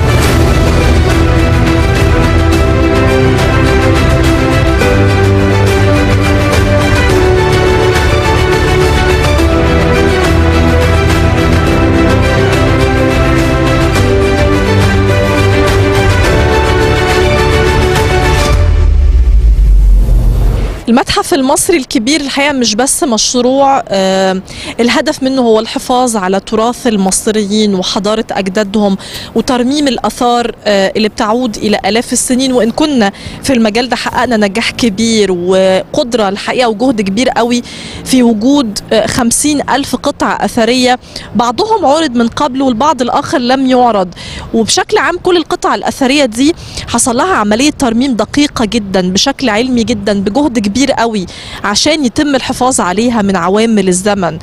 A: المتحف المصري الكبير الحقيقة مش بس مشروع الهدف منه هو الحفاظ على تراث المصريين وحضارة أجدادهم وترميم الآثار اللي بتعود إلى آلاف السنين، وإن كنا في المجال ده حققنا نجاح كبير وقدرة الحقيقة وجهد كبير قوي في وجود 50,000 قطعة أثرية، بعضهم عرض من قبل والبعض الآخر لم يعرض. وبشكل عام كل القطع الأثرية دي حصل لها عملية ترميم دقيقة جدا بشكل علمي جدا بجهد كبير قوي عشان يتم الحفاظ عليها من عوامل الزمن.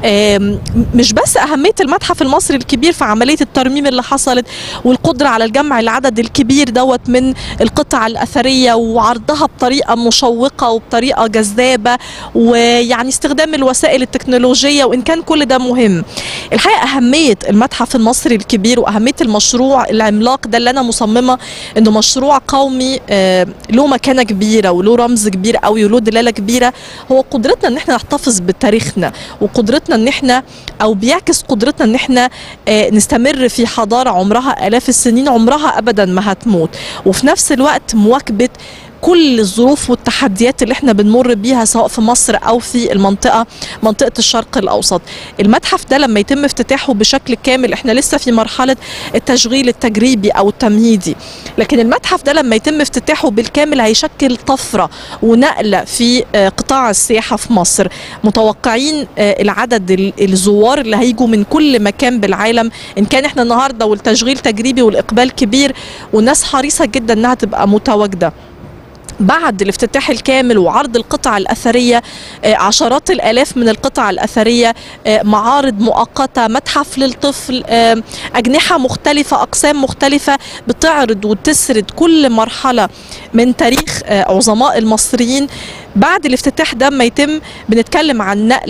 A: مش بس أهمية المتحف المصري الكبير في عملية الترميم اللي حصلت والقدرة على الجمع العدد الكبير دوت من القطع الأثرية وعرضها بطريقة مشوقة وبطريقة جذابة، ويعني استخدام الوسائل التكنولوجية، وإن كان كل ده مهم. الحقيقة أهمية المتحف المصري الكبير وأهمية المشروع العملاق ده اللي أنا مصممة إنه مشروع قومي له مكانة كبيرة وله رمز كبير قوي وله دلالة كبيرة، هو قدرتنا ان احنا نحتفظ بتاريخنا وقدرتنا ان احنا او بيعكس قدرتنا ان احنا نستمر في حضارة عمرها آلاف السنين، عمرها ابدا ما هتموت، وفي نفس الوقت مواكبة كل الظروف والتحديات اللي احنا بنمر بيها سواء في مصر او في منطقة الشرق الاوسط. المتحف ده لما يتم افتتاحه بشكل كامل، احنا لسه في مرحلة التشغيل التجريبي او التمهيدي، لكن المتحف ده لما يتم افتتاحه بالكامل هيشكل طفرة ونقلة في قطاع السياحة في مصر. متوقعين العدد الزوار اللي هيجوا من كل مكان بالعالم، ان كان احنا النهاردة والتشغيل تجريبي والاقبال كبير والناس حريصة جدا انها تبقى متواجدة. بعد الافتتاح الكامل وعرض القطع الأثرية، عشرات الآلاف من القطع الأثرية، معارض مؤقتة، متحف للطفل، أجنحة مختلفة، أقسام مختلفة بتعرض وتسرد كل مرحلة من تاريخ عظماء المصريين. بعد الافتتاح ده ما يتم بنتكلم عن نقلة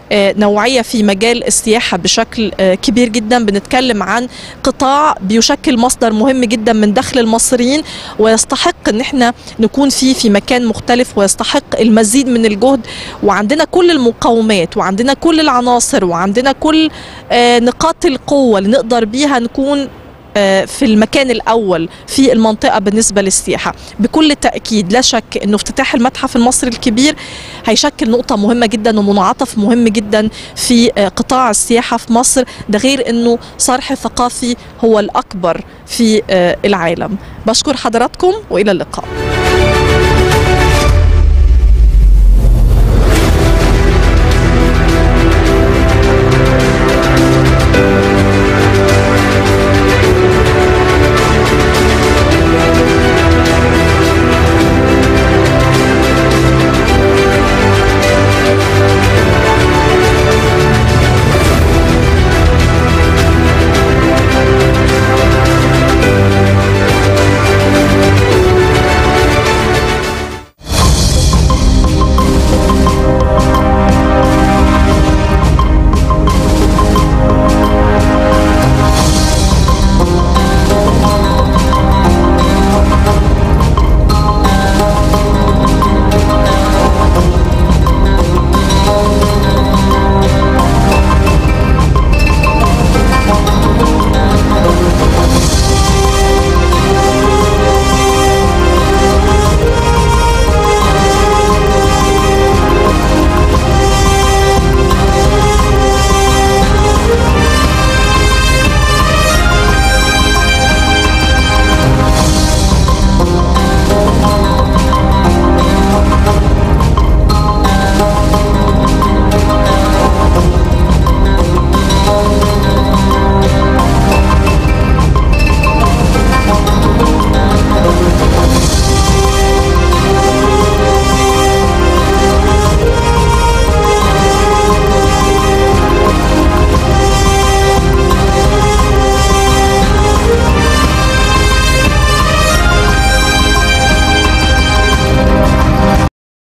A: نوعية في مجال السياحة بشكل كبير جدا. بنتكلم عن قطاع بيشكل مصدر مهم جدا من دخل المصريين، ويستحق ان احنا نكون فيه في مكان مختلف، ويستحق المزيد من الجهد. وعندنا كل المقومات، وعندنا كل العناصر، وعندنا كل نقاط القوة اللي نقدر بيها نكون في المكان الأول في المنطقة بالنسبة للسياحة. بكل تأكيد لا شك أنه افتتاح المتحف المصري الكبير هيشكل نقطة مهمة جدا ومنعطف مهم جدا في قطاع السياحة في مصر. ده غير أنه صرح ثقافي هو الأكبر في العالم. بشكر حضراتكم وإلى اللقاء.